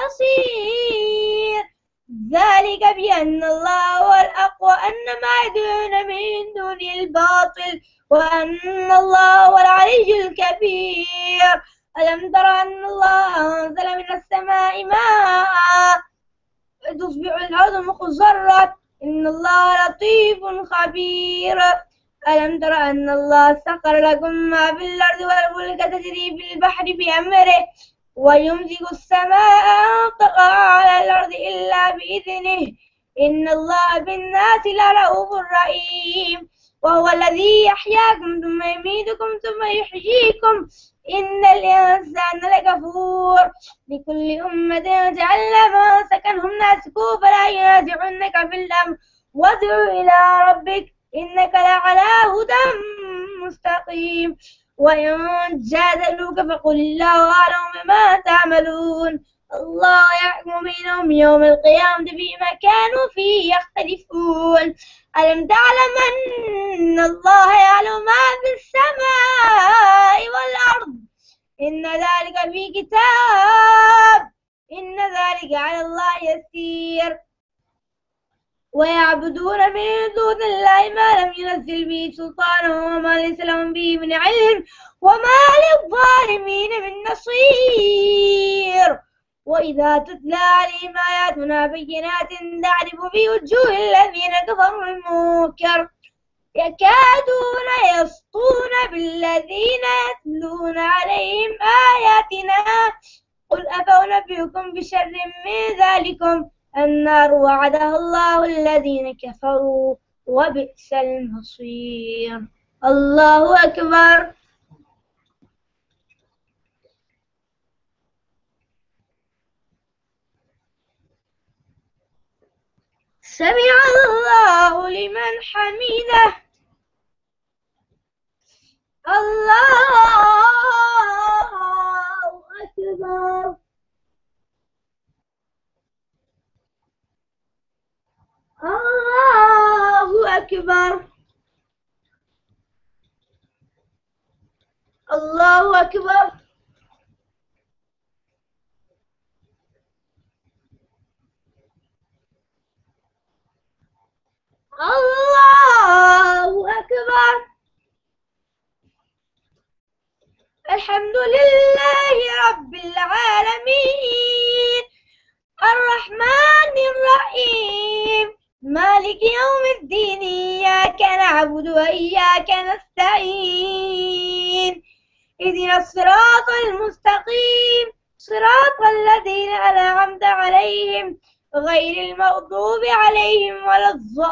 بصير. ذلك بأن الله هو الحق وأن ما يدعون من دونه الباطل وأن الله هو العلي الكبير. ألم تر أن الله أنزل من السماء ماء تصبح الأرض مخضرة إن الله لطيف خبير. ألم تر أن الله سخر لكم ما في الأرض والفلك تجري في البحر بأمره ويمسك السماء أن تقع على الأرض إلا بإذنه إن الله بالناس لرؤوف رحيم. وهو الذي يحياكم ثم يميتكم ثم يحييكم إن الإنسان لكفور. لكل أمة جعلنا منسكا هم ناسكوه فلا ينازعنك في الأمر وادع إلى ربك إنك لعلى هدى مستقيم. وإن جادلوك فقل الله أعلم بما تعملون الله يحكم بينهم يوم القيامة فيما كانوا فيه يختلفون. ألم تعلم أن الله يعلم ما في السماء والأرض إن ذلك في كتاب إن ذلك على الله يسير. ويعبدون من دون الله ما لم ينزل به سلطانا وما ليس لهم به من علم وما للظالمين من نصير. وإذا تتلى عليهم آياتنا بينات تعرف في وجوه الذين كفروا المنكر يكادون يسطون بالذين يتلون عليهم آياتنا قل أفأنبئكم بشر من ذلكم النار وعدها الله الذين كفروا وبئس المصير. الله أكبر. سمع الله لمن حمده. الله أكبر. الله أكبر. الله أكبر. الله أكبر. الحمد لله رب العالمين الرحمن الرحيم مالك يوم الدين إياك نعبد وإياك نستعين اهدنا الصراط المستقيم صراط الذين أنعمت عليهم غير المغضوب عليهم ولا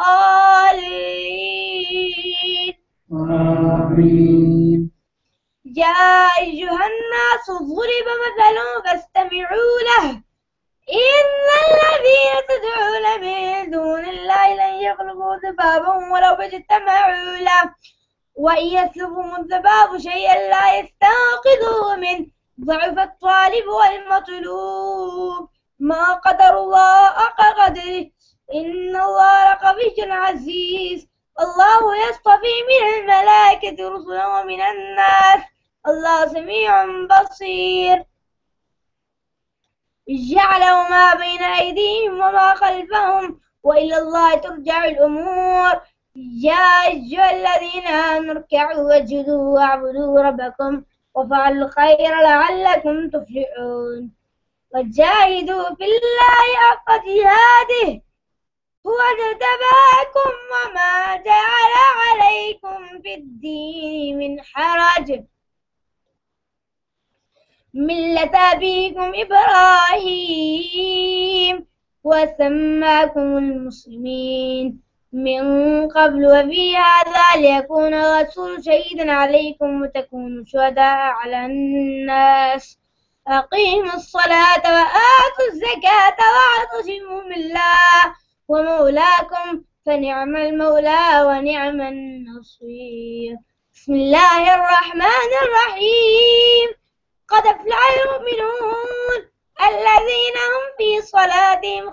الضالين آمين. يا أيها الناس ضرب مثل فاستمعوا له إن الذين تدعون من دون الله لن يخلقوا ذبابا ولو اجتمعوا له وإن يسلبهم الذباب شيئا لا يستنقذوه منه ضعف الطالب والمطلوب ما قدر الله حق قدره إن الله لقوي عزيز. الله يصطفي من الملائكة رسلا ومن الناس الله سميع بصير. جعل ما بين أيديهم وما خلفهم وإلى الله ترجع الأمور. يا أيها الذين آمنوا اركعوا واسجدوا واعبدوا ربكم وافعلوا الخير لعلكم تفلحون وجاهدوا في الله حق جهاده هو اجتباكم وما جعل عليكم في الدين من حرج ملة أبيكم إبراهيم وسماكم المسلمين من قبل وفي هذا ليكون الرسول شهيدا عليكم وتكونوا شهداء على الناس أقيموا الصلاة وآتوا الزكاة واعتصموا بالله ومولاكم فنعم المولى ونعم النصير. بسم الله الرحمن الرحيم. قد أفلح المؤمنون الذين هم في صلاتهم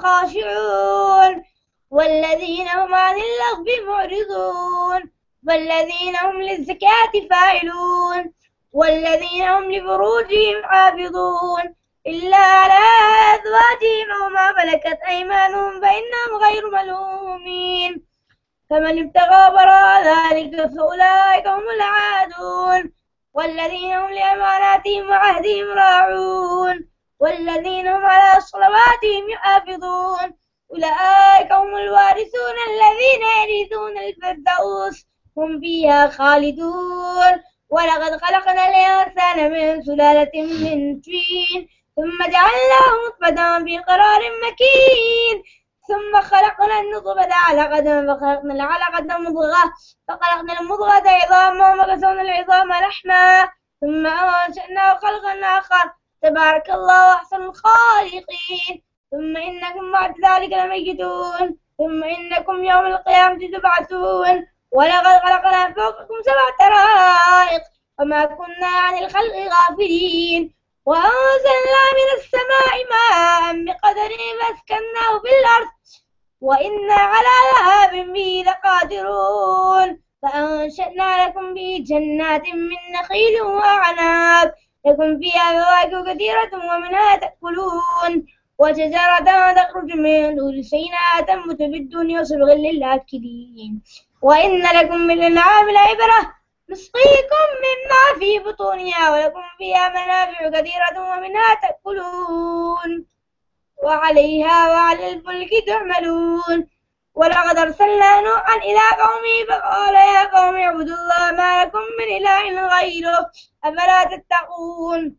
خاشعون والذين هم عن اللغو معرضون والذين هم للزكاة فاعلون والذين هم لفروجهم حافظون إلا على أزواجهم أو ما ملكت أيمانهم فإنهم غير ملومين فمن ابتغى وراء ذلك فأولئك هم العادون والذين هم لأماناتهم وعهدهم راعون والذين هم على صلواتهم يحافظون أولئك هم الوارثون الذين يرثون الفردوس هم فيها خالدون. ولقد خلقنا الإنسان من سلالة من طين ثم جعلناه نطفة في قرار مكين ثم خلقنا النطفة علقة فخلقنا العلقة مضغة فخلقنا المضغة عظاما وكسونا العظام لحما ثم أنشأناه خلقا آخر تبارك الله أحسن الخالقين. ثم إنكم بعد ذلك لميتون ثم إنكم يوم القيامة تبعثون. ولقد خلقنا فوقكم سبع طرائق وما كنا عن الخلق غافلين وأنزلنا من السماء ماء بقدر فاسكناه في الأرض وإنا على ذهاب به لقادرون فأنشأنا لكم به جنات من نخيل وأعناب لكم فيها فواكه كثيرة ومنها تأكلون وشجرة تخرج من طور سيناء تنبت بالدنيا وصبغ للآكلين وإن لكم من الأنعام لعبرة نسقيكم مما في بطونها ولكم فيها منافع كثيرة ومنها تأكلون وعليها وعلى الفلك تعملون. ولقد أرسلنا نوحا إلى قومه فقال يا قوم اعبدوا الله ما لكم من إله غيره أفلا تتقون.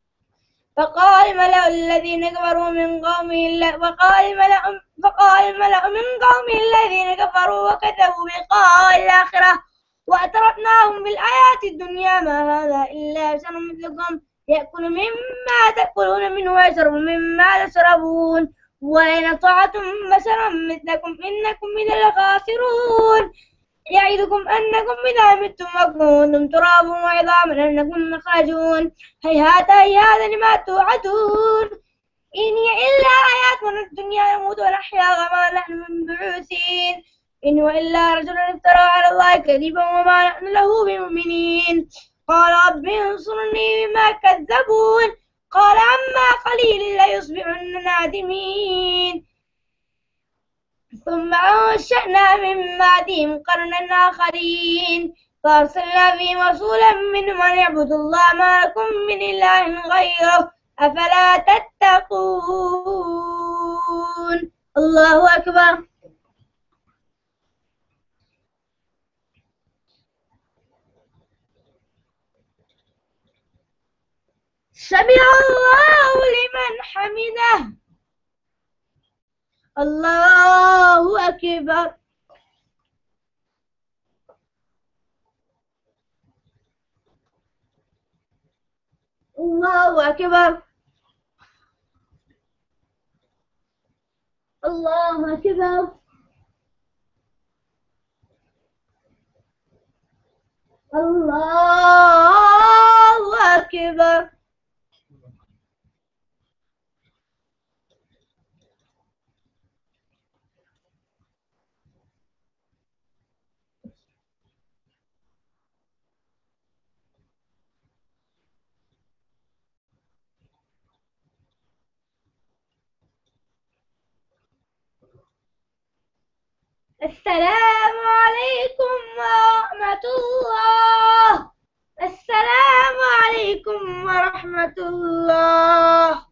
فقال الملأ الذين كفروا من قومه وقال الملأ فقال الملأ من قومه الذين كفروا وكذبوا بلقاء الآخرة وأترفناهم بالحياة الدنيا ما هذا إلا بشر مثلكم يأكل مما تأكلون منه ويشرب مما تشربون ولئن أطعتم بشرا مثلكم إنكم إذا لخاسرون. يعدكم أنكم إذا متم وكنتم ترابا وعظاما أنكم مخرجون هيهات هيهات لما توعدون إن هي إلا حياتنا الدنيا نموت ونحيا وما نحن مبعوثين إن هو إلا رجل افترى على الله كذبا وما نحن له بمؤمنين. قال رب انصرني بما كذبون قال عما قليل ليصبحن نادمين. ثم أنشأنا من بعدهم قرنا آخرين فأرسلنا فيهم رسولا منهم أن اعبدوا الله ما لكم من إله غيره أفلا تتقون. الله أكبر. سمع الله لمن حمده. الله أكبر. الله أكبر. الله أكبر. الله أكبر. السلام عليكم ورحمة الله. السلام عليكم ورحمة الله.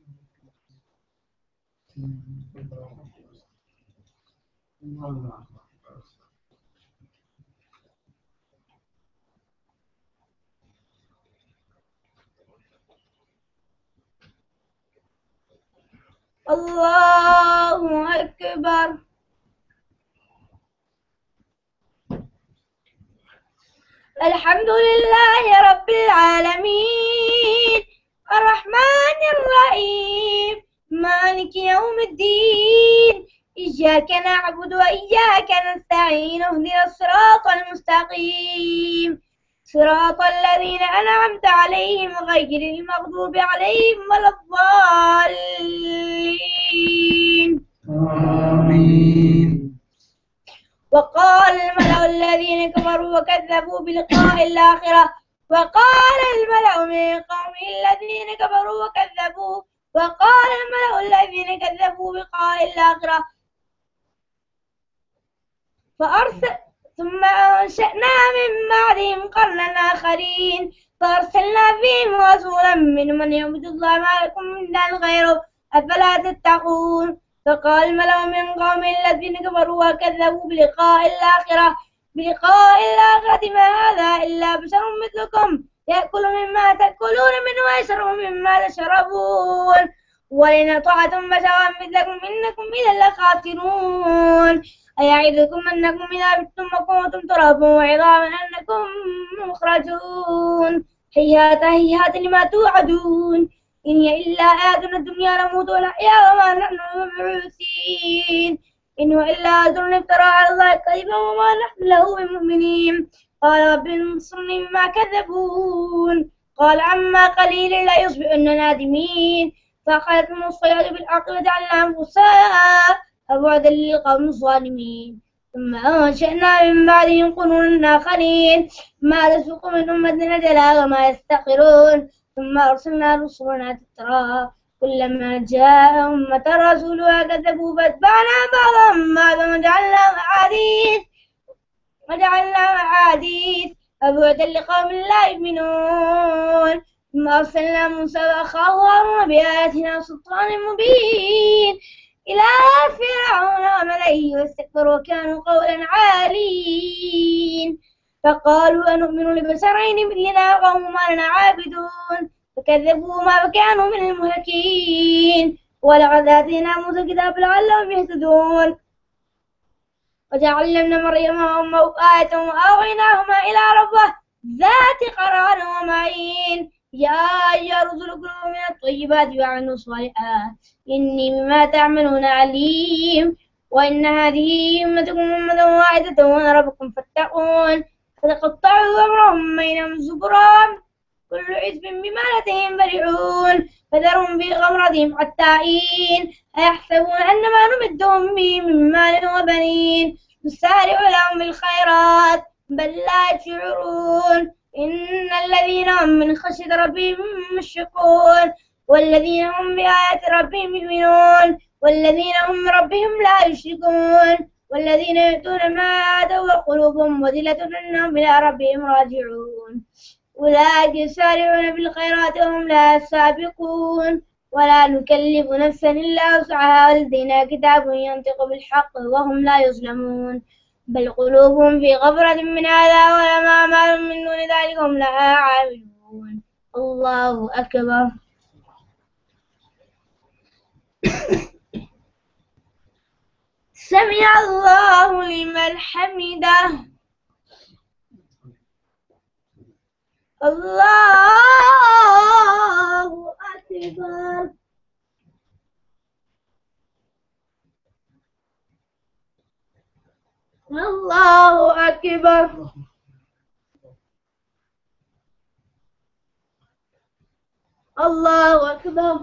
الله أكبر. الحمد لله رب العالمين الرحمن الرحيم مالك يوم الدين إياك نعبد وإياك نستعين اهدنا الصراط المستقيم صراط الذين أنعمت عليهم غير المغضوب عليهم ولا الضالين. آمين. وقال الملأ الذين كفروا وكذبوا بلقاء الآخرة وقال الملأ من قومه الذين كفروا وكذبوا وقال الملأ الذين كذبوا بلقاء الآخرة فأرسل ثم أنشأنا من بعدهم قرنا آخرين فأرسلنا فيهم رسولا منهم من يعبد الله ما لكم من إله غيره أفلا تتقون. فقال الملأ من قوم الذين كفروا وكذبوا بلقاء الآخرة بلقاء الآخرة ما هذا إلا بشر مثلكم يأكل مما تأكلون منه ويشرب مما تشربون ولئن أطعتم بشرا مثلكم إنكم إذا لخاسرون. أيعدكم أنكم إذا متم وكنتم ترابا وعظاما أنكم مخرجون هيهات هيهات لما توعدون إن هي إلا آياتنا الدنيا نموت ونحيا وما نحن بمبعوثين إن هو إلا أجر افترى على الله كذبا وما نحن له بمؤمنين. قال رب انصرني بما كذبون قال عما قليل لا يصبحن نادمين فأخذتهم الصيحة بالحق وجعلناهم غثاء فبعدا للقوم الظالمين. ثم أنشأنا من بعدهم قرونا آخرين ما تسبق من أمة أجلها وما يستأخرون ثم أرسلنا رسلنا تترى كلما جاء أمة رسولها كذبوا فاتبعنا بعضهم بعضا وجعلنا أحاديث وجعلنا أحاديث فبعدا لقوم لا يؤمنون. ثم أرسلنا موسى وأخاه هارون بآياتنا وسلطان مبين إلى فرعون وملئه واستكبروا وكانوا قولا عالين فقالوا أنؤمن لبشرين مثلنا وقومهما لنا عابدون فكذبوهما وكانوا من المهلكين. ولقد آتينا موسى الكتاب لعلهم يهتدون وجعلنا ابن مريم وأمه آية وآويناهما إلى ربوة ذات قرار ومعين. يا أيها الرسل كلوا من الطيبات واعملوا الصالحات إني بما تعملون عليم. وإن هذه أمتكم أمة واحدة وأنا ربكم فاتقون. فتقطعوا أمرهم بينهم زبرا كل حزب بما لديهم فرحون فذرهم في غمرتهم حتى حين أيحسبون أن ما نمدهم به من مال وبنين نسارع لهم بالخيرات بل لا يشعرون. إن الذين هم من خشية ربهم مشفقون والذين هم بآيات ربهم يؤمنون والذين هم ربهم لا يشركون والذين يؤتون ما آتوا وقلوبهم وجلة أنهم إلى ربهم راجعون. أولئك يسارعون بالخيرات وهم لا سابقون ولا نكلف نفسا إلا وسعها ولدينا كتاب ينطق بالحق وهم لا يظلمون بل قلوبهم في غفرة من هذا ولهم أعمال من دون ذلك هم لها عاملون. الله أكبر. سمع الله لمن حمده. الله أكبر. الله أكبر. الله أكبر.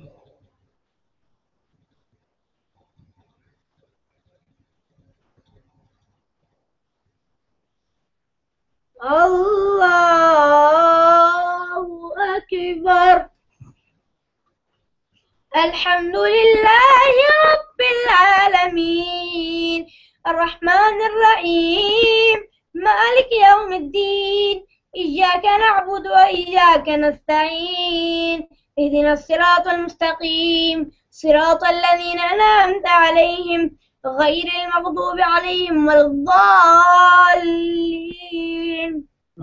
الله أكبر. الحمد لله رب العالمين الرحمن الرحيم مالك يوم الدين إياك نعبد وإياك نستعين اهدنا الصراط المستقيم صراط الذين أنعمت عليهم غير المغضوب عليهم ولا الضالين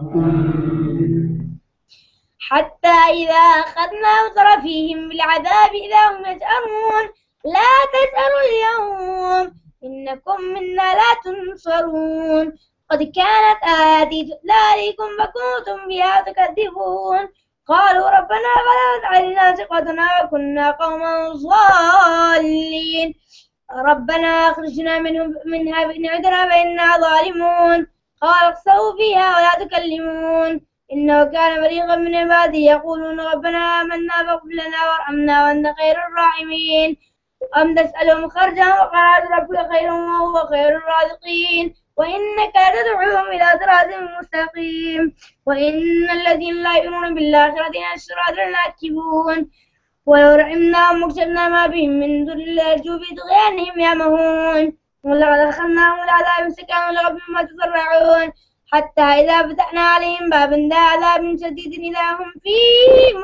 حتى إذا أخذنا مترفيهم بالعذاب إذا هم يجأرون لا تسألوا اليوم إنكم منا لا تنصرون قد كانت آياتي تتلى عليكم فكنتم بها تكذبون قالوا ربنا غلبت علينا ثقتنا وكنا قوما ضالين ربنا أخرجنا منهم منها بإن عدنا فإنا ظالمون قال اخسئوا فيها ولا تكلمون إنه كان فريقا من عبادي يقولون ربنا آمنا فاغفر لنا وارحمنا وأنت خير الراحمين أم تسألهم خرجا وقال ربك خير وهو خير الرازقين وإنك تدعوهم إلى صراط مستقيم وإن الذين لا يؤمنون بالآخرة عن الصراط لناكبون ولو رحمناهم وكشفنا ما بهم من ضر للجوا في طغيانهم يعمهون ولقد أخذناهم العذاب فكانوا لربهم ما يتضرعون حتى إذا فتحنا عليهم بابا ذا عذاب شديد إذا هم فيه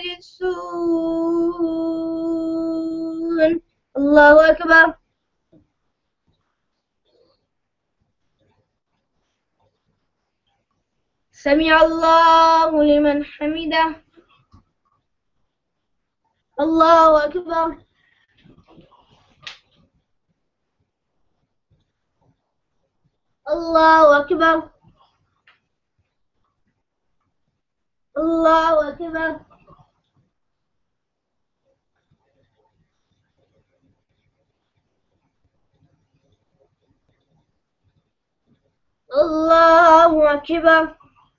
مبلسون الله أكبر. سمع الله لمن حمده. الله أكبر. الله أكبر. الله أكبر. الله أكبر.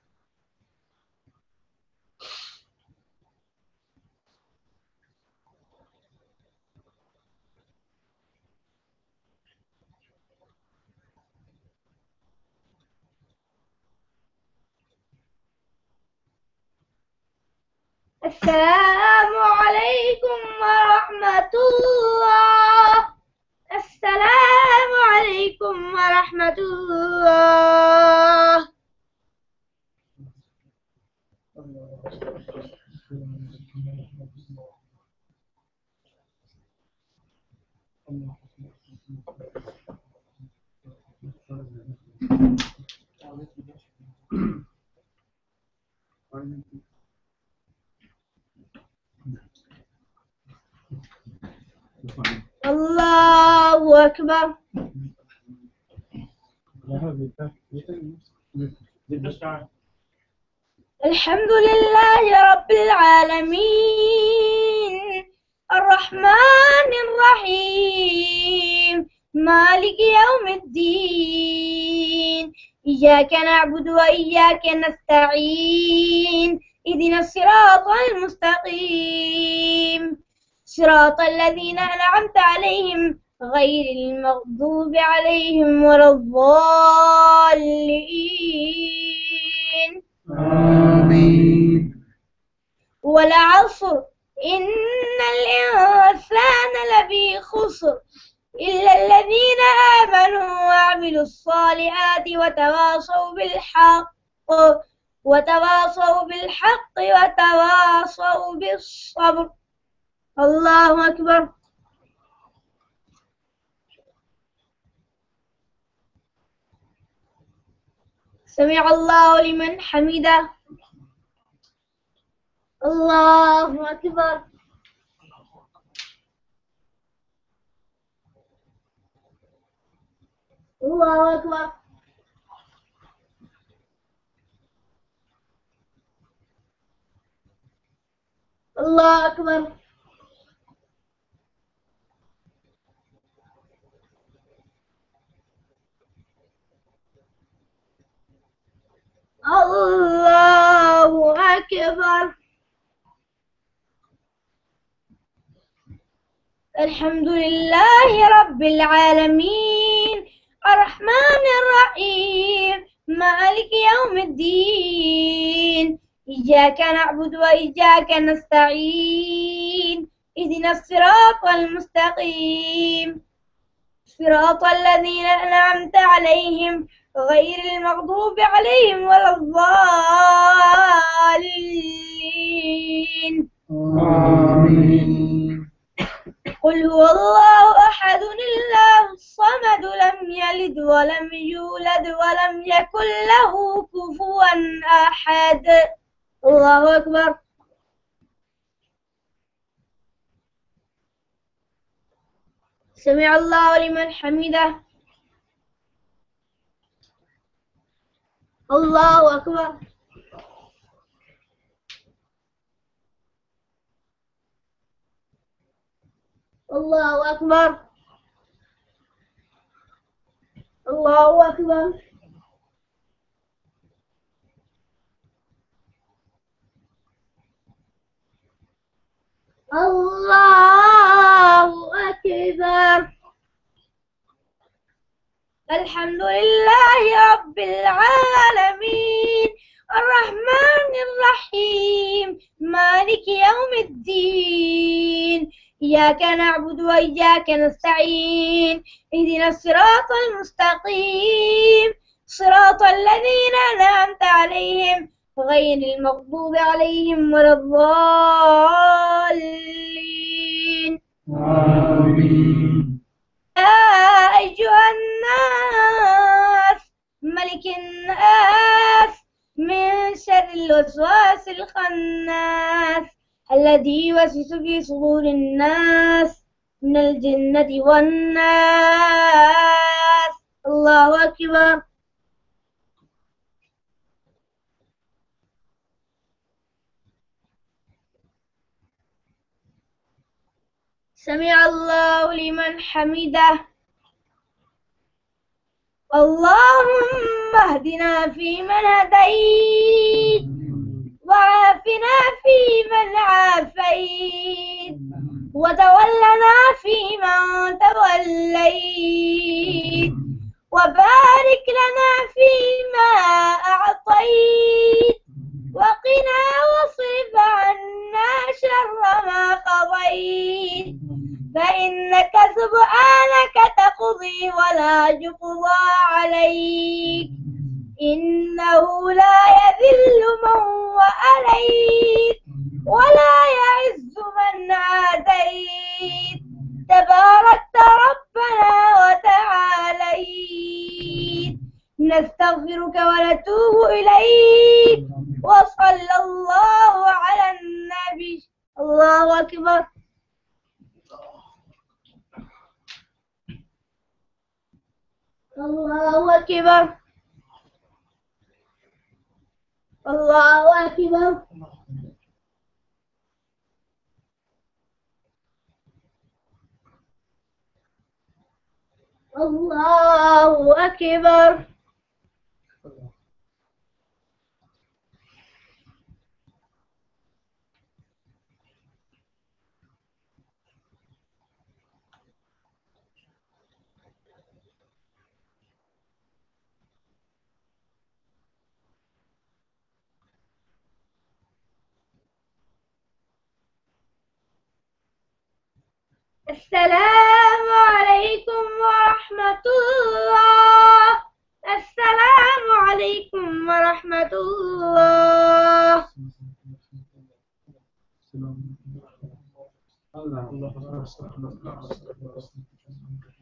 السلام عليكم ورحمة الله. السلام عليكم ورحمة الله. الله أكبر. الحمد لله رب العالمين الرحمن الرحيم مالك يوم الدين إياك نعبد وإياك نستعين اهدنا الصراط المستقيم صراط الذين أنعمت عليهم غير المغضوب عليهم ولا الضالين آمين. والعصر إن الإنسان لفي خسر إلا الذين آمنوا وعملوا الصالحات وتواصوا بالحق وتواصوا بالحق وتواصوا بالصبر. الله أكبر. سمع الله لمن حمده. الله أكبر. الله أكبر. الله أكبر. الله أكبر. الحمد لله رب العالمين الرحمن الرحيم مالك يوم الدين إياك نعبد وإياك نستعين اهدنا الصراط المستقيم صراط الذين أنعمت عليهم غير المغضوب عليهم ولا الضالين. آمين. قل هو الله أحد الله الصمد لم يلد ولم يولد ولم يكن له كفوا أحد. الله أكبر. سمع الله لمن حمده. الله أكبر. الله أكبر. الله أكبر. الله أكبر. الحمد لله رب العالمين الرحمن الرحيم مالك يوم الدين إياك نعبد وإياك نستعين اهدنا الصراط المستقيم صراط الذين أنعمت عليهم غير المغضوب عليهم ولا الضالين. آمين. يا أيها الناس ملك الناس من شر الوسواس الخناس الذي يوسوس في صدور الناس من الجنة والناس. الله أكبر. سمع الله لمن حمده. اللهم اهدنا فيمن هديت وعافنا فيمن عافيت وتولنا فيمن توليت وبارك لنا فيما أعطيت وقنا واصرف عنا شر ما قضيت فإنك سبحانك تقضي ولا يقضى عليك إنه لا يذل من وأليت ولا يعز من عاديت تباركت ربنا وتعاليت. نستغفرك ونتوب إليك وصلى الله على النبي. الله أكبر. الله أكبر. الله أكبر. الله أكبر. السلام عليكم ورحمة الله. السلام عليكم ورحمة الله. الله